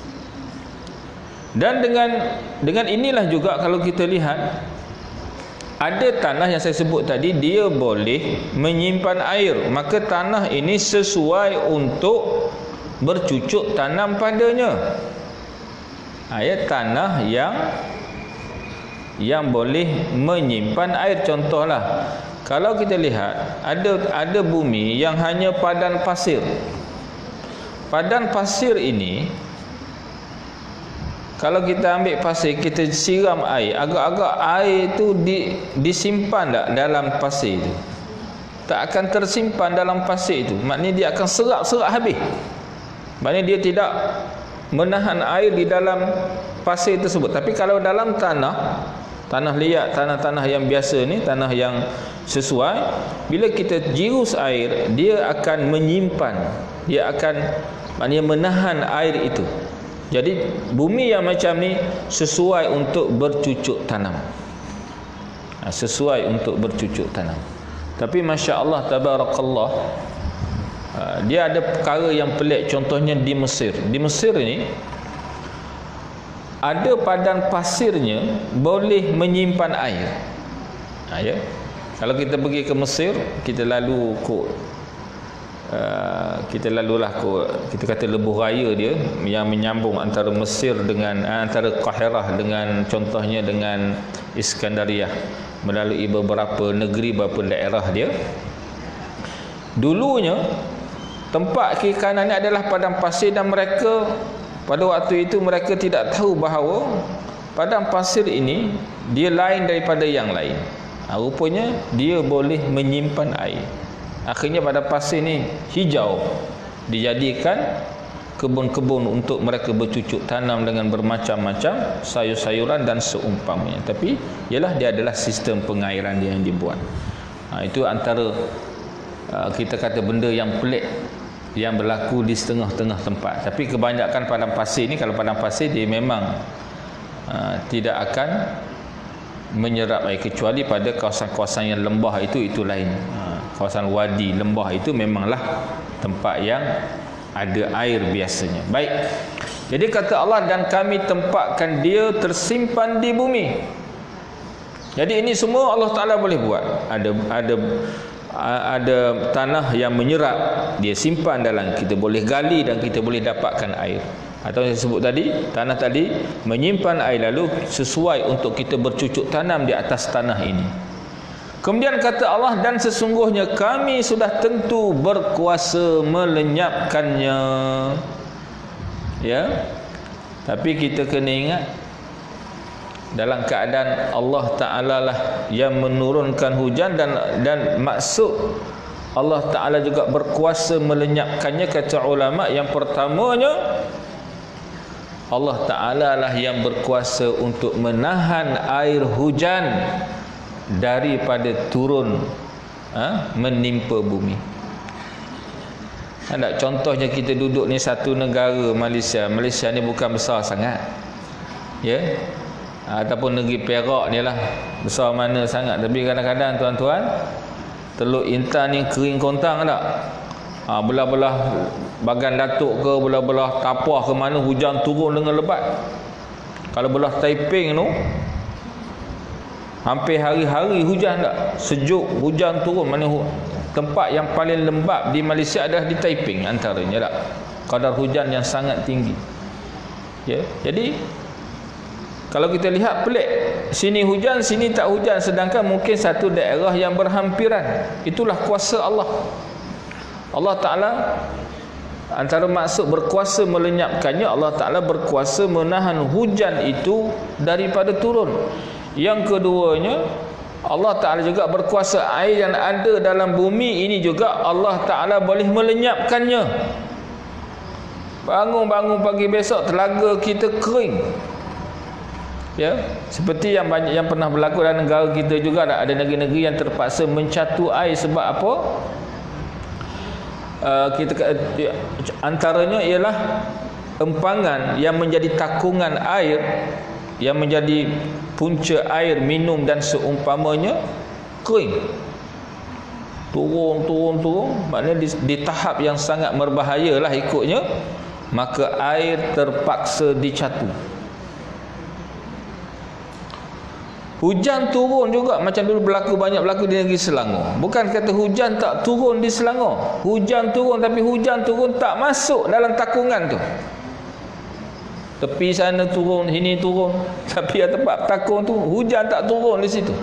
Dan dengan dengan inilah juga kalau kita lihat, ada tanah yang saya sebut tadi, dia boleh menyimpan air. Maka tanah ini sesuai untuk bercucuk tanam padanya. Ayat tanah yang yang boleh menyimpan air. Contohlah, kalau kita lihat ada ada bumi yang hanya padan pasir. Padan pasir ini, kalau kita ambil pasir, kita siram air, agak-agak air itu di, disimpan tak dalam pasir itu? Tak akan tersimpan dalam pasir itu. Maknanya dia akan serap-serap habis. Maknanya dia tidak menahan air di dalam pasir tersebut. Tapi kalau dalam tanah, tanah liat, tanah-tanah yang biasa ni, tanah yang sesuai, bila kita jirus air, dia akan menyimpan, dia akan maknanya menahan air itu. Jadi bumi yang macam ni sesuai untuk bercucuk tanam. Ha, sesuai untuk bercucuk tanam. Tapi Masya Allah Tabarakallah, ha, dia ada perkara yang pelik. Contohnya di Mesir. Di Mesir ni ada padan pasirnya boleh menyimpan air. Ha, ya. Kalau kita pergi ke Mesir, kita lalu kod Uh, kita lalulah ko, kita kata lebuh raya dia yang menyambung antara Mesir dengan uh, antara Qahirah dengan contohnya dengan Iskandariah, melalui beberapa negeri, beberapa daerah dia. Dulunya tempat kiri kanan ni adalah padang pasir, dan mereka pada waktu itu mereka tidak tahu bahawa padang pasir ini dia lain daripada yang lain. Ha, rupanya dia boleh menyimpan air. Akhirnya pada pasir ni hijau, dijadikan kebun-kebun untuk mereka bercucuk tanam dengan bermacam-macam sayur-sayuran dan seumpamanya. Tapi ialah dia adalah sistem pengairan dia yang dibuat. Ha, itu antara uh, kita kata benda yang pelik yang berlaku di setengah-tengah tempat. Tapi kebanyakan padang pasir ni, kalau padang pasir dia memang uh, tidak akan menyerap air, kecuali pada kawasan-kawasan yang lembah itu itu lain. Ha, kawasan wadi, lembah itu memanglah tempat yang ada air biasanya. Baik. Jadi kata Allah, dan kami tempatkan dia tersimpan di bumi. Jadi ini semua Allah Ta'ala boleh buat. Ada ada ada tanah yang menyerap, dia simpan dalam, kita boleh gali dan kita boleh dapatkan air. Atau yang saya sebut tadi, tanah tadi menyimpan air, lalu sesuai untuk kita bercucuk tanam di atas tanah ini. Kemudian kata Allah, dan sesungguhnya kami sudah tentu berkuasa melenyapkannya. Ya. Tapi kita kena ingat, dalam keadaan Allah Ta'ala lah yang menurunkan hujan, dan dan maksud Allah Ta'ala juga berkuasa melenyapkannya. Kata ulama, yang pertamanya Allah Ta'ala lah yang berkuasa untuk menahan air hujan daripada turun ha, menimpa bumi. Ada contohnya, kita duduk ni satu negara, Malaysia. Malaysia ni bukan besar sangat, ya, ataupun negeri Perak ni lah, besar mana sangat. Tapi kadang-kadang tuan-tuan, Teluk Intan ni kering kontang tak? Ha, belah-belah Bagan Datuk ke, belah-belah Tapah ke mana, hujan turun dengan lebat. Kalau belah Taiping tu, hampir hari-hari hujan tak? Sejuk, hujan turun. Mana tempat yang paling lembab di Malaysia adalah di Taiping antaranya tak? Kadar hujan yang sangat tinggi. Ya, jadi kalau kita lihat pelik, sini hujan, sini tak hujan, sedangkan mungkin satu daerah yang berhampiran. Itulah kuasa Allah. Allah Ta'ala, antara maksud berkuasa melenyapkannya, Allah Ta'ala berkuasa menahan hujan itu daripada turun. Yang keduanya, Allah Ta'ala juga berkuasa air yang ada dalam bumi ini juga Allah Ta'ala boleh melenyapkannya. Bangun-bangun pagi besok, telaga kita kering. Ya, seperti yang banyak yang pernah berlaku dalam negara kita juga, ada negeri-negeri yang terpaksa mencatu air. Sebab apa? Uh, kita uh, antaranya ialah empangan yang menjadi takungan air, yang menjadi punca air minum dan seumpamanya, kering. Turun, turun, turun. Maknanya di, di tahap yang sangat merbahayalah ikutnya, maka air terpaksa dicatu. Hujan turun juga, macam dulu berlaku, banyak berlaku di negeri Selangor. Bukan kata hujan tak turun di Selangor. Hujan turun, tapi hujan turun tak masuk dalam takungan tu. Tepi sana turun, sini turun, tapi yang tempat takung tu hujan tak turun di situ.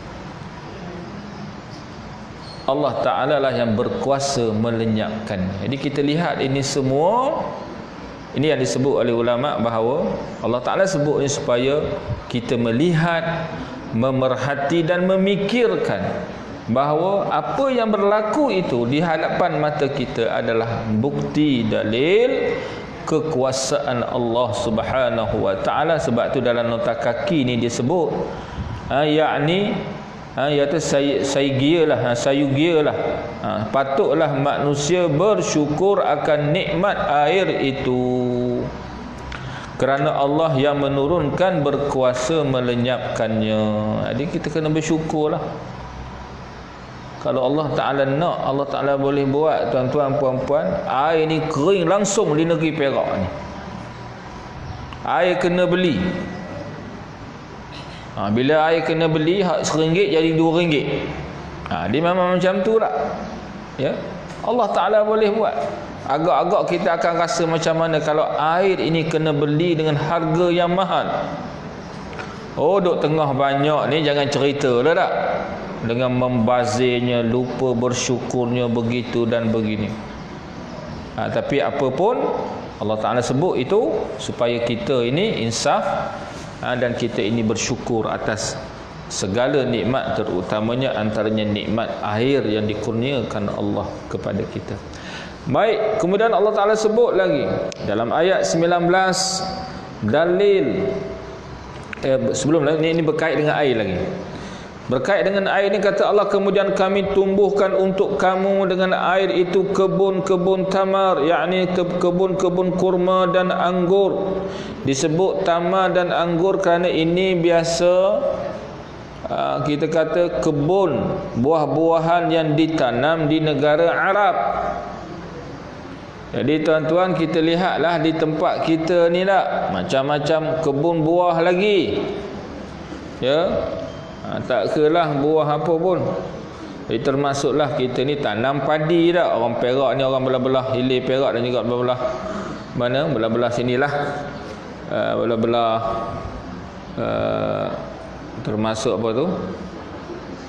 Allah Ta'ala lah yang berkuasa melenyapkan. Jadi kita lihat ini semua, ini yang disebut oleh ulama bahawa Allah Ta'ala sebutnya supaya kita melihat, memerhati dan memikirkan bahawa apa yang berlaku itu di hadapan mata kita adalah bukti dalil kekuasaan Allah Subhanahu wa Ta'ala. Sebab tu dalam nota kaki ni disebut ha, yakni ha, iaitu saya saya gialah, ha, saya gialah. Ha, patutlah manusia bersyukur akan nikmat air itu, kerana Allah yang menurunkan berkuasa melenyapkannya. Jadi kita kena bersyukurlah. Kalau Allah Ta'ala nak, Allah Ta'ala boleh buat, tuan-tuan puan-puan, air ni kering langsung di negeri Perak ni. Air kena beli. Ha, bila air kena beli, hak seringgit jadi dua ringgit. Ha, dia memang macam tu tak? Ya? Allah Ta'ala boleh buat. Agak-agak kita akan rasa macam mana kalau air ini kena beli dengan harga yang mahal. Oh, duk tengah banyak ni jangan cerita lah tak? Dengan membazirnya, lupa bersyukurnya, begitu dan begini. Ha, tapi apa pun Allah Ta'ala sebut itu supaya kita ini insaf, ha, dan kita ini bersyukur atas segala nikmat, terutamanya antaranya nikmat air yang dikurniakan Allah kepada kita. Baik, kemudian Allah Ta'ala sebut lagi dalam ayat sembilan belas dalil eh, sebelum ini, ini berkait dengan air lagi. Berkait dengan air ini kata Allah, kemudian kami tumbuhkan untuk kamu dengan air itu kebun-kebun tamar, yakni kebun-kebun kurma dan anggur. Disebut tamar dan anggur kerana ini biasa uh, kita kata kebun buah-buahan yang ditanam di negara Arab. Jadi tuan-tuan, kita lihatlah di tempat kita ni lah, macam-macam kebun buah lagi. Ya, ha, tak kelah buah apa pun. Jadi termasuklah kita ni tanam padi dah. Orang Perak ni, orang belah-belah hilir Perak dan juga belah-belah mana, belah-belah sinilah, uh, belah-belah uh, termasuk apa tu,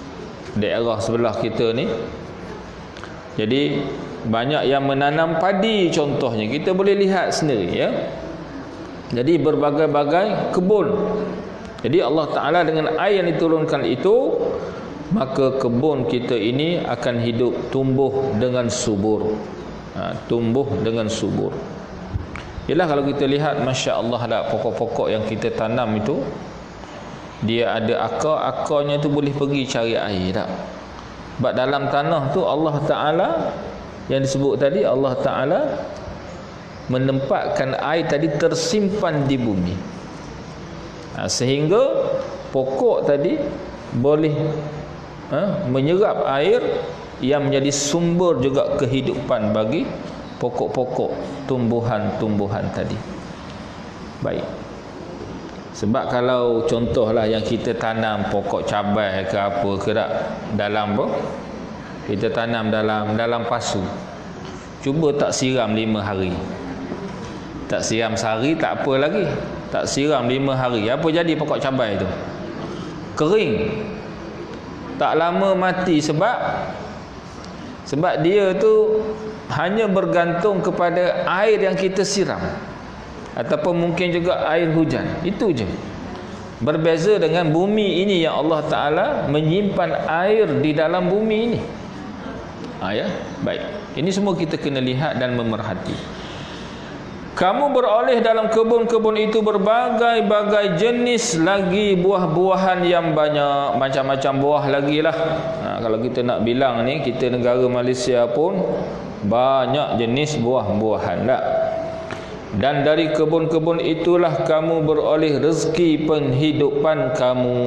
daerah sebelah kita ni. Jadi banyak yang menanam padi contohnya, kita boleh lihat sendiri ya. Jadi berbagai-bagai kebun. Jadi Allah Ta'ala dengan air yang diturunkan itu, maka kebun kita ini akan hidup, tumbuh dengan subur. Ha, tumbuh dengan subur. Yalah, kalau kita lihat, Masya Allah lah, pokok-pokok yang kita tanam itu, dia ada akar, akarnya tu boleh pergi cari air tak? Sebab dalam tanah tu Allah Ta'ala, yang disebut tadi, Allah Ta'ala menempatkan air tadi tersimpan di bumi. Ha, sehingga pokok tadi boleh ha, menyerap air yang menjadi sumber juga kehidupan bagi pokok-pokok tumbuhan-tumbuhan tadi. Baik. Sebab kalau contohlah yang kita tanam pokok cabai ke apa ke tak, dalam apa? Kita tanam dalam dalam pasu. Cuba tak siram lima hari. Tak siram sehari tak apa lagi. Tak siram lima hari, apa jadi pokok cabai tu? Kering. Tak lama mati. Sebab Sebab dia tu hanya bergantung kepada air yang kita siram, ataupun mungkin juga air hujan. Itu je. Berbeza dengan bumi ini yang Allah Ta'ala menyimpan air di dalam bumi ini. Ha, ya? Baik. Ini semua kita kena lihat dan memerhati. Kamu beroleh dalam kebun-kebun itu berbagai-bagai jenis lagi buah-buahan yang banyak. Macam-macam buah lagi lah. Ha, kalau kita nak bilang ni, kita negara Malaysia pun banyak jenis buah-buahan tak? Dan dari kebun-kebun itulah kamu beroleh rezeki penghidupan kamu.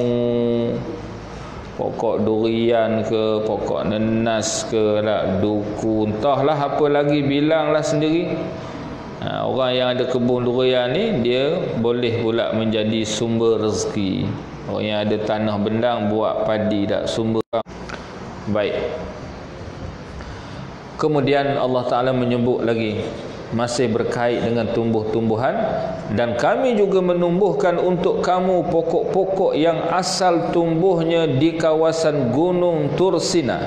Pokok durian ke, pokok nenas ke, tak? Duku, entahlah apa lagi, bilanglah sendiri. Ha, orang yang ada kebun durian ni, dia boleh pula menjadi sumber rezeki. Orang yang ada tanah bendang buat padi, tak? Sumber. Baik. Kemudian Allah Ta'ala menyebut lagi, masih berkait dengan tumbuh-tumbuhan, dan kami juga menumbuhkan untuk kamu pokok-pokok yang asal tumbuhnya di kawasan Gunung Tursina.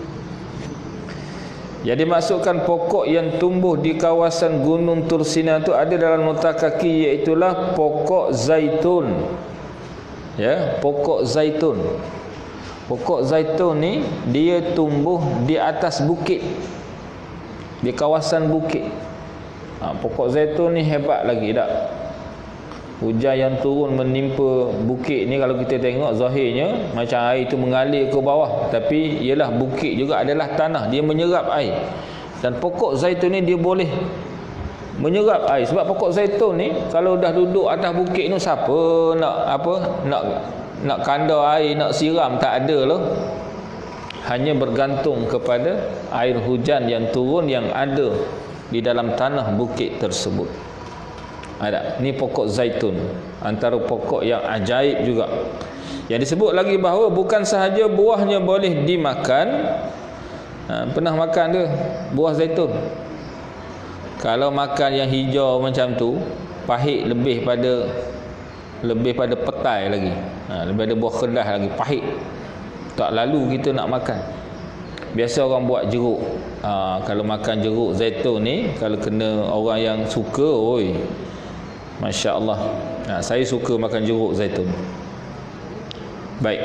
Jadi maksudkan pokok yang tumbuh di kawasan Gunung Tursina itu ada dalam nota kaki, iaitulah pokok zaitun. Ya, pokok zaitun. Pokok zaitun ni dia tumbuh di atas bukit, di kawasan bukit. Ha, pokok zaitun ni hebat lagi tak? Hujan yang turun menimpa bukit ni, kalau kita tengok zahirnya macam air itu mengalir ke bawah, tapi ialah bukit juga adalah tanah, dia menyerap air. Dan pokok zaitun ni dia boleh menyerap air. Sebab pokok zaitun ni kalau dah duduk atas bukit ni, siapa nak apa nak nak kanda air, nak siram, tak ada lah. Hanya bergantung kepada air hujan yang turun yang ada di dalam tanah bukit tersebut. Ada. Ni pokok zaitun, antara pokok yang ajaib juga. Yang disebut lagi bahawa bukan sahaja buahnya boleh dimakan. Ha, pernah makan ke buah zaitun? Kalau makan yang hijau macam tu, pahit lebih pada lebih pada petai lagi. Ha, lebih ada buah kedah lagi, pahit. Tak lalu kita nak makan. Biasa orang buat jeruk. Ha, kalau makan jeruk zaitun ni, kalau kena orang yang suka, oi, Masya Allah. Nah, saya suka makan jeruk zaitun. Baik.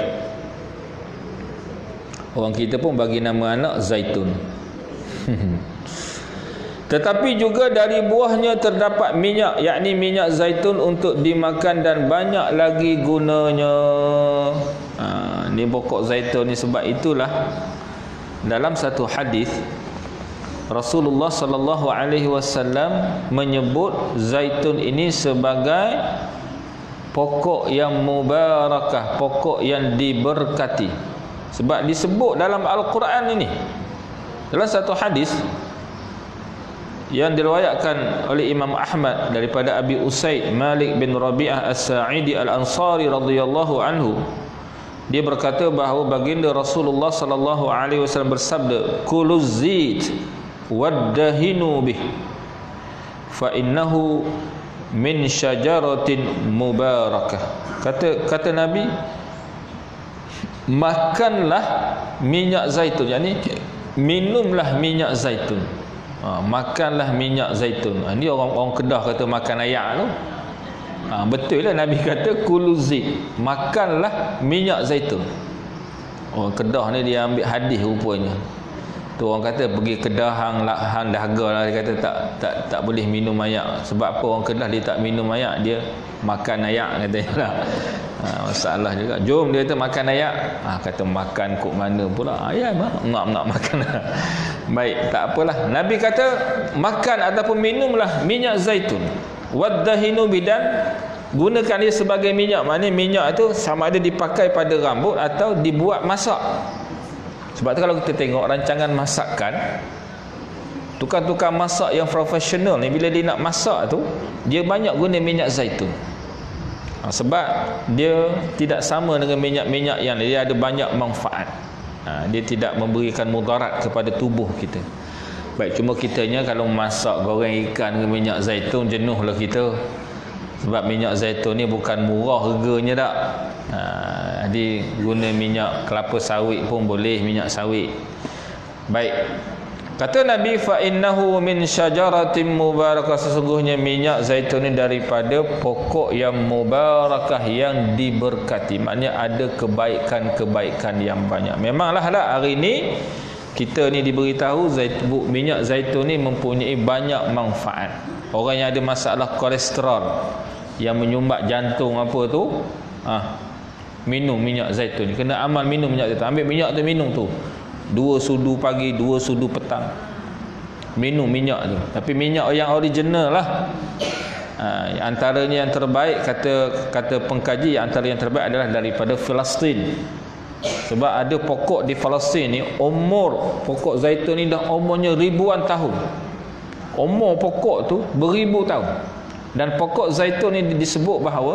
Orang kita pun bagi nama anak zaitun. Tetapi juga dari buahnya terdapat minyak, yakni minyak zaitun untuk dimakan, dan banyak lagi gunanya. Ha, ni pokok zaitun ni. Sebab itulah dalam satu hadis Rasulullah sallallahu alaihi wasallam menyebut zaitun ini sebagai pokok yang mubarakah, pokok yang diberkati. Sebab disebut dalam Al-Quran ini. Dalam satu hadis yang diriwayatkan oleh Imam Ahmad daripada Abi Usaid Malik bin Rabi'ah As-Sa'idi Al-Ansari radhiyallahu anhu, dia berkata bahawa baginda Rasulullah sallallahu alaihi wasallam bersabda, kuluz zit waddahinu bih fa innahu min syajaratin mubarakah. Kata kata Nabi, makanlah minyak zaitun, yakni minumlah minyak zaitun. Ha, makanlah minyak zaitun. Ha, ni orang-orang Kedah kata makan ayak tu. Ha, betul lah Nabi kata kulu zait, makanlah minyak zaitun. Orang Kedah ni dia ambil hadis rupanya. Tu orang kata pergi Kedah hang hang dahaga lah, dia kata tak tak tak boleh minum ayak. Sebab apa orang Kedah dia tak minum ayak, dia makan ayak katanya lah. Ha, masalah juga. Jom dia kata makan ayak. Ha, kata makan kok mana pula? Ayat mah nak nak makan. Baik, tak apalah. Nabi kata makan ataupun minumlah minyak zaitun. Waddahinu bidan, gunakan dia sebagai minyak. Maknanya minyak itu sama ada dipakai pada rambut atau dibuat masak. Sebab tu kalau kita tengok rancangan masakan, tukang-tukang masak yang profesional ni bila dia nak masak tu, dia banyak guna minyak zaitun. Ha, sebab dia tidak sama dengan minyak-minyak yang dia ada banyak manfaat. Ha, dia tidak memberikan mudarat kepada tubuh kita. Baik, cuma kitanya kalau masak goreng ikan dengan minyak zaitun, jenuhlah kita. Sebab minyak zaitun ni bukan murah harganya tak. Ha, jadi guna minyak kelapa sawit pun boleh, minyak sawit. Baik. Kata Nabi, fa innahu min syajaratin mubarakah, sesungguhnya minyak zaitun ni daripada pokok yang mubarakah, yang diberkati. Maknanya ada kebaikan-kebaikan yang banyak. Memanglah lah hari ni kita ni diberitahu zait, minyak zaitun ni mempunyai banyak manfaat. Orang yang ada masalah kolesterol, yang menyumbat jantung apa tu, ah, minum minyak zaitun ni. Kena amal minum minyak zaitun. Ambil minyak tu minum tu. Dua sudu pagi, dua sudu petang. Minum minyak tu. Tapi minyak yang original lah. Ha, antaranya yang terbaik, kata kata pengkaji, antara yang terbaik adalah daripada Palestin. Sebab ada pokok di Palestin ni, umur pokok zaitun ni dah umurnya ribuan tahun. Umur pokok tu beribu tahun. Dan pokok zaitun ni disebut bahawa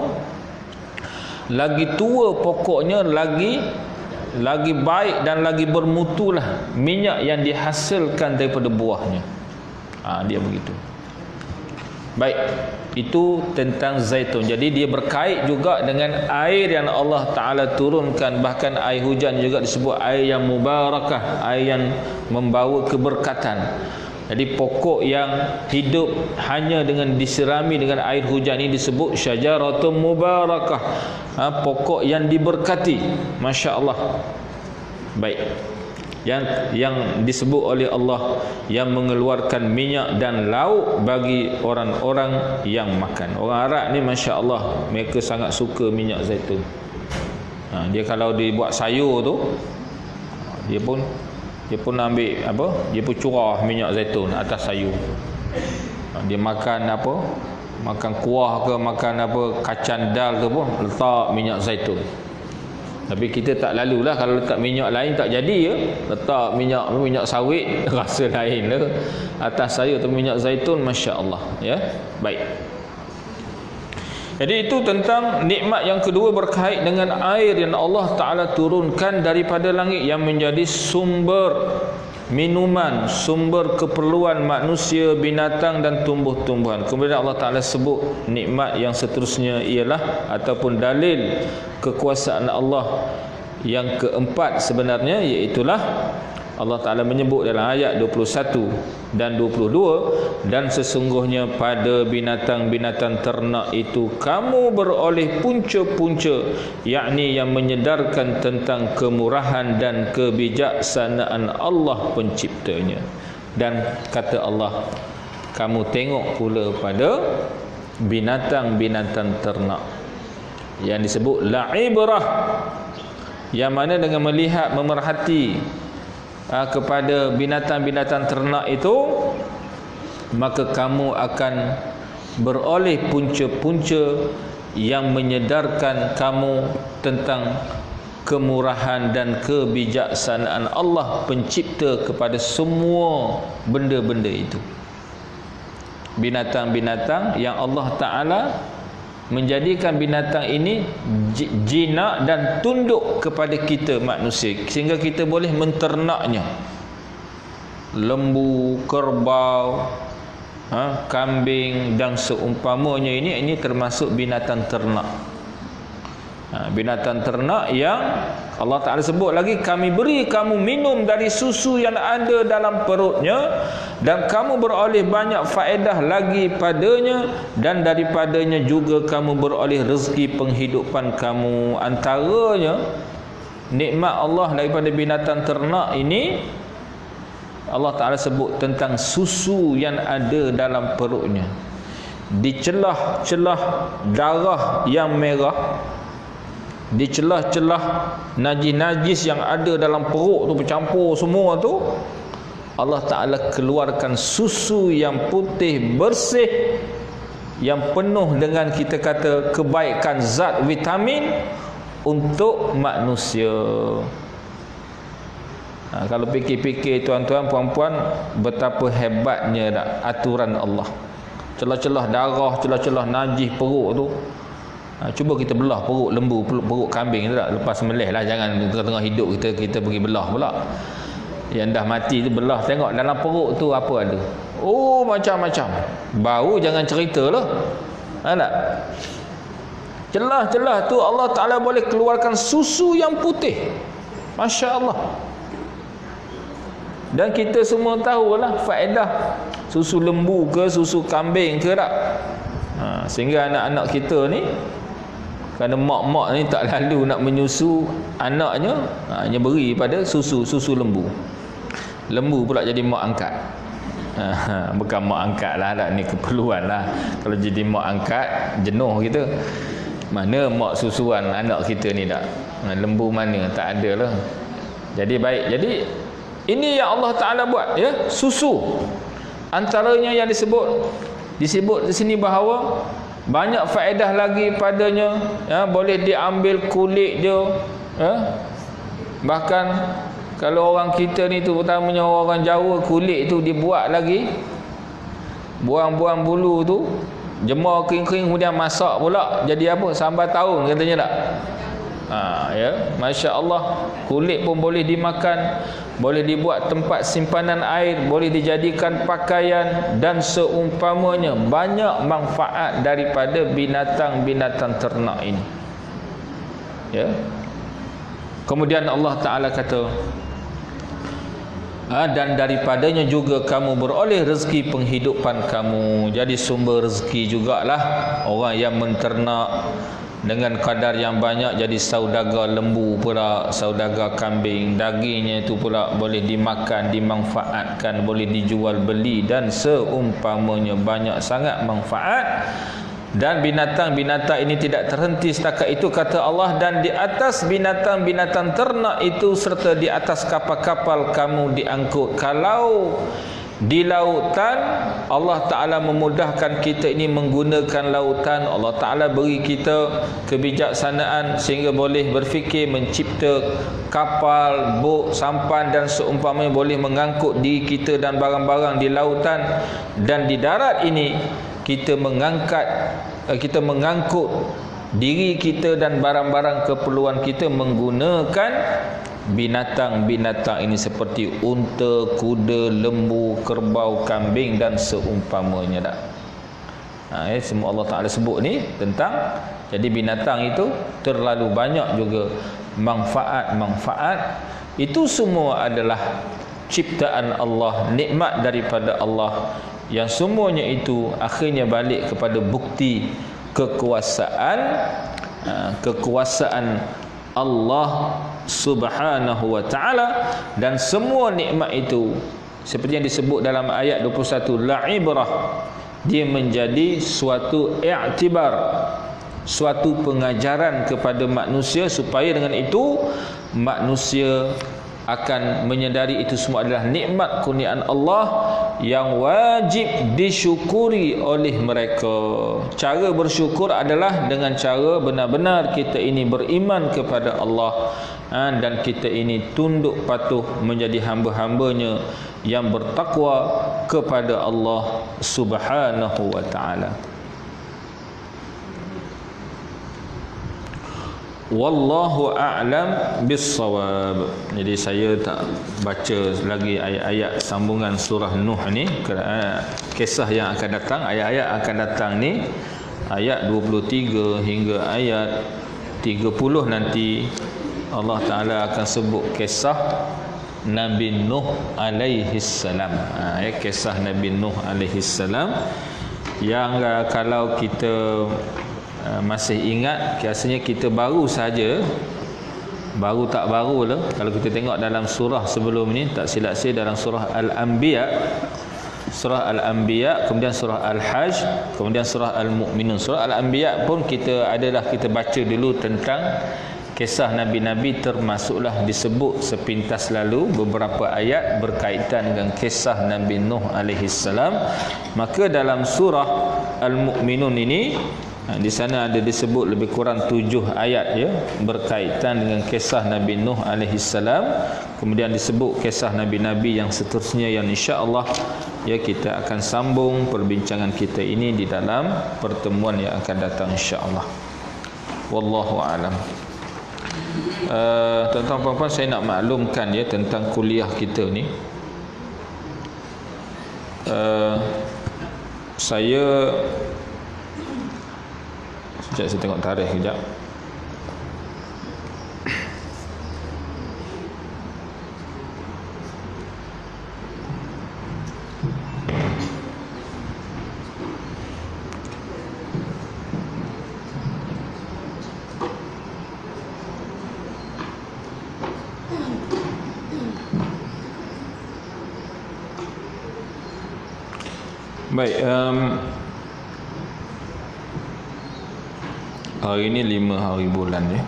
lagi tua pokoknya, lagi lagi baik dan lagi bermutulah minyak yang dihasilkan daripada buahnya. Ha, dia begitu. Baik, itu tentang zaitun. Jadi dia berkait juga dengan air yang Allah Ta'ala turunkan. Bahkan air hujan juga disebut air yang mubarakah, air yang membawa keberkatan. Jadi pokok yang hidup hanya dengan disirami dengan air hujan ini disebut syajaratun mubarakah, ha, pokok yang diberkati. Masya Allah. Baik, yang yang disebut oleh Allah, yang mengeluarkan minyak dan lauk bagi orang-orang yang makan. Orang Arab ni Masya Allah, mereka sangat suka minyak zaitun. Ha, dia kalau dibuat sayur tu, dia pun Dia pun ambil apa? Dia pun curah minyak zaitun atas sayur. Dia makan apa? Makan kuah ke, makan apa, kacang dal ke pun letak minyak zaitun. Tapi kita tak lalulah, kalau letak minyak lain tak jadi ya. Letak minyak minyak sawit rasa lain lah. Atas sayur tu minyak zaitun, masya-Allah ya. Baik. Jadi itu tentang nikmat yang kedua berkait dengan air yang Allah Ta'ala turunkan daripada langit, yang menjadi sumber minuman, sumber keperluan manusia, binatang dan tumbuh-tumbuhan. Kemudian Allah Ta'ala sebut nikmat yang seterusnya ialah, ataupun dalil kekuasaan Allah yang keempat sebenarnya, iaitulah Allah Ta'ala menyebut dalam ayat dua puluh satu dan dua puluh dua, dan sesungguhnya pada binatang-binatang ternak itu kamu beroleh punca-punca, yakni yang menyedarkan tentang kemurahan dan kebijaksanaan Allah penciptanya. Dan kata Allah, kamu tengok pula pada binatang-binatang ternak yang disebut la'ibrah, yang mana dengan melihat, memerhati Ha, kepada binatang-binatang ternak itu, maka kamu akan beroleh punca-punca yang menyedarkan kamu tentang kemurahan dan kebijaksanaan Allah pencipta kepada semua benda-benda itu. Binatang-binatang yang Allah Ta'ala menjadikan binatang ini jinak dan tunduk kepada kita manusia, sehingga kita boleh menternaknya. Lembu, kerbau, ha, kambing dan seumpamanya ini ini termasuk binatang ternak. Ha, binatang ternak yang Allah Ta'ala sebut lagi, kami beri kamu minum dari susu yang ada dalam perutnya dan kamu beroleh banyak faedah lagi padanya, dan daripadanya juga kamu beroleh rezeki penghidupan kamu. Antaranya nikmat Allah daripada binatang ternak ini, Allah Ta'ala sebut tentang susu yang ada dalam perutnya. Di celah-celah darah yang merah, di celah-celah najis-najis yang ada dalam perut tu, bercampur semua tu, Allah Ta'ala keluarkan susu yang putih bersih, yang penuh dengan, kita kata, kebaikan zat vitamin untuk manusia. Ha, kalau fikir-fikir tuan-tuan puan-puan, betapa hebatnya dah aturan Allah. Celah-celah darah, celah-celah najis perut tu, ha, cuba kita belah perut lembu, perut, perut kambing tu tak, lepas melih lah, jangan tengah-tengah hidup kita kita pergi belah pula. Yang dah mati tu belah, tengok dalam perut tu apa ada. Oh, macam-macam. Bau jangan cerita lah. Ha tak? Celah-celah tu Allah Ta'ala boleh keluarkan susu yang putih. Masya Allah. Dan kita semua tahulah faedah susu lembu ke susu kambing ke tak. Ha, sehingga anak-anak kita ni, kerana mak-mak ni tak lalu nak menyusu anaknya, ha, hanya beri pada susu susu lembu. Lembu pula jadi mak angkat. Ha, bukan mak angkat lah, tak, ni keperluan lah. Kalau jadi mak angkat, jenuh kita. Mana mak susuan anak kita ni tak? Ha, lembu mana? Tak ada lah. Jadi baik. Jadi ini yang Allah Ta'ala buat, ya, susu. Antaranya yang disebut disebut di sini bahawa banyak faedah lagi padanya, ya, boleh diambil kulit dia, ya. Bahkan kalau orang kita ni tu, utamanya orang Jawa, kulit tu dibuat lagi, buang-buang bulu tu, jemur kering-kering, kemudian masak pula jadi apa, sambal tahun katanya tak. Ha, ya, Masya Allah. Kulit pun boleh dimakan, boleh dibuat tempat simpanan air, boleh dijadikan pakaian dan seumpamanya. Banyak manfaat daripada binatang-binatang ternak ini, ya. Kemudian Allah Ta'ala kata, ha, dan daripadanya juga kamu beroleh rezeki penghidupan kamu. Jadi sumber rezeki jugalah orang yang menternak dengan kadar yang banyak, jadi saudagar lembu pula, saudagar kambing, dagingnya itu pula boleh dimakan, dimanfaatkan, boleh dijual beli dan seumpamanya. Banyak sangat manfaat. Dan binatang-binatang ini tidak terhenti setakat itu, kata Allah, dan di atas binatang-binatang ternak itu serta di atas kapal-kapal kamu diangkut. Kalau di lautan, Allah Ta'ala memudahkan kita ini menggunakan lautan. Allah Ta'ala beri kita kebijaksanaan sehingga boleh berfikir mencipta kapal, bot, sampan dan seumpamanya, boleh mengangkut diri kita dan barang-barang di lautan. Dan di darat ini kita mengangkat, kita mengangkut diri kita dan barang-barang keperluan kita menggunakan binatang-binatang ini seperti unta, kuda, lembu, kerbau, kambing dan seumpamanya dah. Ha, eh, semua Allah Ta'ala sebut ni tentang, jadi binatang itu terlalu banyak juga manfaat-manfaat. Itu semua adalah ciptaan Allah, nikmat daripada Allah, yang semuanya itu akhirnya balik kepada bukti kekuasaan, kekuasaan Allah Subhanahu wa ta'ala. Dan semua nikmat itu seperti yang disebut dalam ayat dua puluh satu, la'ibrah, dia menjadi suatu i'tibar, suatu pengajaran kepada manusia, supaya dengan itu manusia akan menyedari itu semua adalah nikmat kurniaan Allah yang wajib disyukuri oleh mereka. Cara bersyukur adalah dengan cara benar-benar kita ini beriman kepada Allah, ha, dan kita ini tunduk patuh menjadi hamba-hambanya yang bertakwa kepada Allah Subhanahu wa ta'ala. Wallahu a'lam bis-shawab. Jadi saya tak baca lagi ayat-ayat sambungan surah Nuh ni, kerana kisah yang akan datang, ayat-ayat akan datang ni, ayat dua puluh tiga hingga ayat tiga puluh nanti Allah Ta'ala akan sebut kisah Nabi Nuh alaihi salam. Ha, ya, kisah Nabi Nuh alaihi salam yang uh, kalau kita uh, masih ingat, biasanya kita baru saja, baru tak baru lah, kalau kita tengok dalam surah sebelum ni, tak silap saya dalam surah Al-Anbiya, surah Al-Anbiya, kemudian surah Al-Hajj, kemudian surah Al-Mu'minun. Surah Al-Anbiya pun kita adalah kita baca dulu tentang kisah Nabi-Nabi, termasuklah disebut sepintas lalu beberapa ayat berkaitan dengan kisah Nabi Nuh alaihi salam. Maka dalam surah Al-Mu'minun ini, di sana ada disebut lebih kurang tujuh ayat ya berkaitan dengan kisah Nabi Nuh alaihi salam. Kemudian disebut kisah Nabi-Nabi yang seterusnya, yang insya-Allah ya kita akan sambung perbincangan kita ini di dalam pertemuan yang akan datang insya-Allah. Wallahu a'lam. Uh, tuan-tuan puan-puan, saya nak maklumkan ya tentang kuliah kita ni. Uh, saya sekejap, saya tengok tarikh sekejap. Baik, um, hari ini lima hari bulan ya.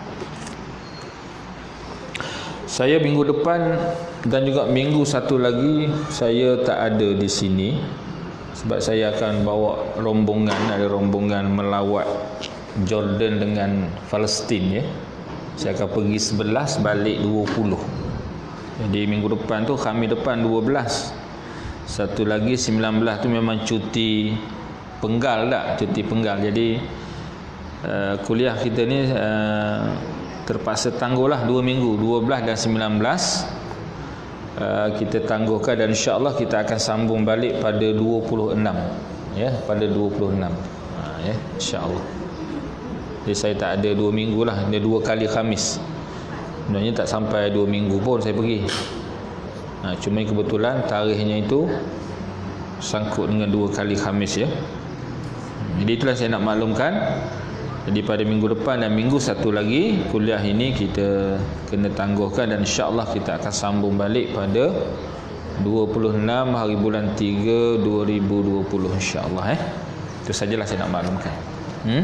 Saya minggu depan dan juga minggu satu lagi saya tak ada di sini, sebab saya akan bawa rombongan, ada rombongan melawat Jordan dengan Palestin ya. Saya akan pergi sebelas, balik dua puluh. Jadi minggu depan tu, Khamis depan dua belas. Satu lagi sembilan belas tu memang cuti penggal tak? Cuti penggal. Jadi uh, kuliah kita ni uh, terpaksa tangguhlah dua minggu, dua belas dan sembilan belas. Uh, kita tangguhkan dan insya-Allah kita akan sambung balik pada dua puluh enam. Ya, pada dua puluh enam. Ha, ya, insya-Allah. Jadi saya tak ada dua minggu lah, dia dua kali Khamis. Sebenarnya tak sampai dua minggu pun saya pergi. Ha, cuma kebetulan tarikhnya itu sangkut dengan dua kali Khamis ya. Jadi itulah saya nak maklumkan. Jadi pada minggu depan dan minggu satu lagi kuliah ini kita kena tangguhkan dan insya-Allah kita akan sambung balik pada dua puluh enam hari bulan tiga dua ribu dua puluh insya-Allah eh. Itu sajalah saya nak maklumkan. Hmm?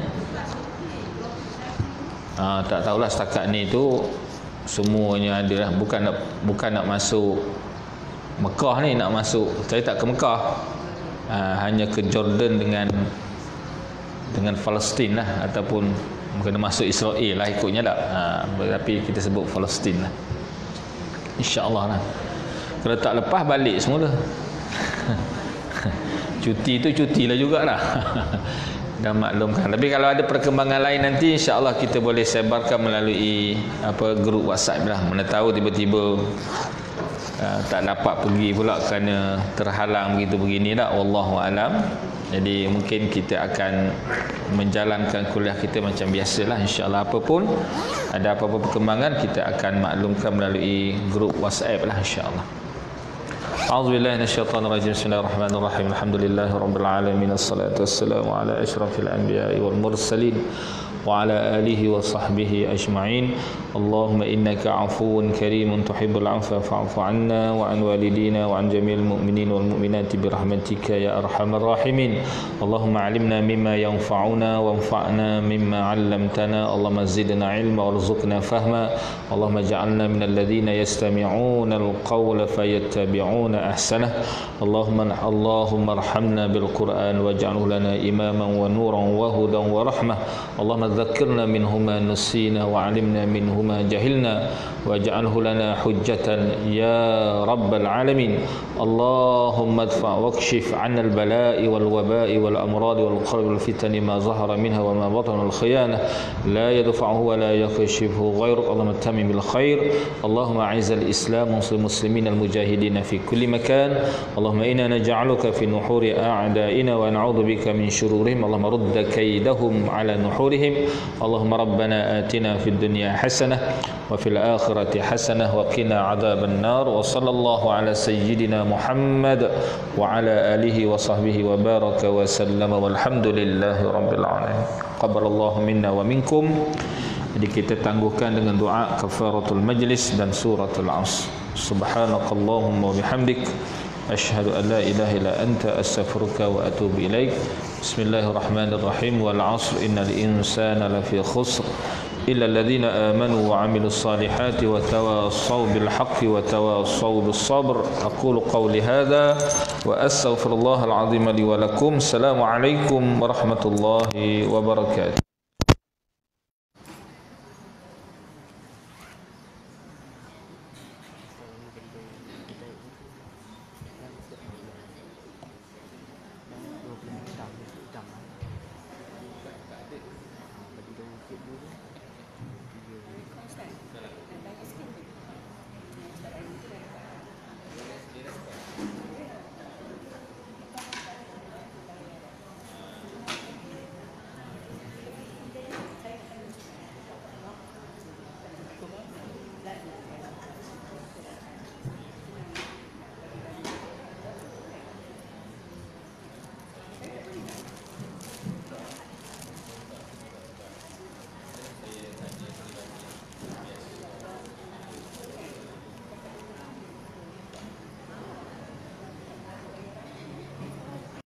Ha, tak tahulah setakat ni tu semuanya ada lah. Bukan nak bukan nak masuk Mekah ni, nak masuk, saya tak ke Mekah, ha, hanya ke Jordan dengan dengan Palestin lah, ataupun kena masuk Israel lah ikutnya tak, ha, tapi kita sebut Palestin lah insya-Allah lah. Kalau tak lepas balik semula. Cuti tu cuti lah jugalah. Dan maklumkan. Tapi kalau ada perkembangan lain nanti insya-Allah kita boleh sebarkan melalui apa grup WhatsApp lah. Mana tahu tiba-tiba uh, tak dapat pergi pula kerana terhalang begitu begini tak, wallahu alam. Jadi mungkin kita akan menjalankan kuliah kita macam biasalah insya-Allah. Apapun ada apa-apa perkembangan kita akan maklumkan melalui grup WhatsApp lah insya-Allah. A'udzubillahi minasyaitonirrajim. Bismillahirrahmanirrahim. Alhamdulillahirabbil alamin. Wassalatu wassalamu ala asyrafil anbiya'i wal mursalin wa ala alihi wa sahbihi ajma'in. Allahumma innaka 'afuwun karimun tuhibbul 'afwa fa'fu 'anna wa 'an walidina wa 'an jami'il mu'minin wal mu'minati bi rahmatika ya arhamar rahimin. Allahumma 'allimna mimma yanfa'una wanfa'na mimma 'allamtana. Allahumma zidna 'ilma warzuqna fahma. Allahumma ij'alna minal ladzina yastami'una al-qawla fayattabi'una ahsanah. Allahumma Allahumma arhamna bil Qur'an waj'alhu lana imaman wa nuran wa hudan wa rahmah. Allahumma ذكرنا منهما نسينا وعلمنا منهما جهلنا واجعله لنا حجة يا رب العالمين. اللهم ادفع واكشف عنا البلاء والوباء والأمراض والقرب والفتن ما ظهر منها وما بطن الخيانة لا يدفعه ولا يكشفه غيرك. اللهم اتمم بالخير. اللهم أعز الإسلام والمسلمين المجاهدين في كل مكان. اللهم إنا نجعلك في نحور أعدائنا ونعوذ بك من شرورهم. اللهم رد كيدهم على نحورهم Allahumma rabbana atina fid dunya hasanah wa fil akhirati hasanah wa qina adzaban nar. Wa sallallahu ala sayyidina Muhammad wa ala alihi wa sahbihi wa baraka wa sallama walhamdulillahi rabbil alamin. Qabbalallahu minna wa minkum. Jadi kita tangguhkan dengan doa kafaratul majlis dan suratul Asr. Subhanakallahumma wa bihamdik asyhadu an la ilaha illa anta astaghfiruka wa atubu ilaik. Bismillahirrahmanirrahim. Wal 'asr innal insana lafi khusr illa alladhina amanu wa 'amilus salihati wa tawassaw bil haqqi wa tawassaw bis sabr. Aqulu qawli hadha wa astaghfirullahal 'azim li wa lakum. Assalamu alaikum warahmatullahi wabarakatuh.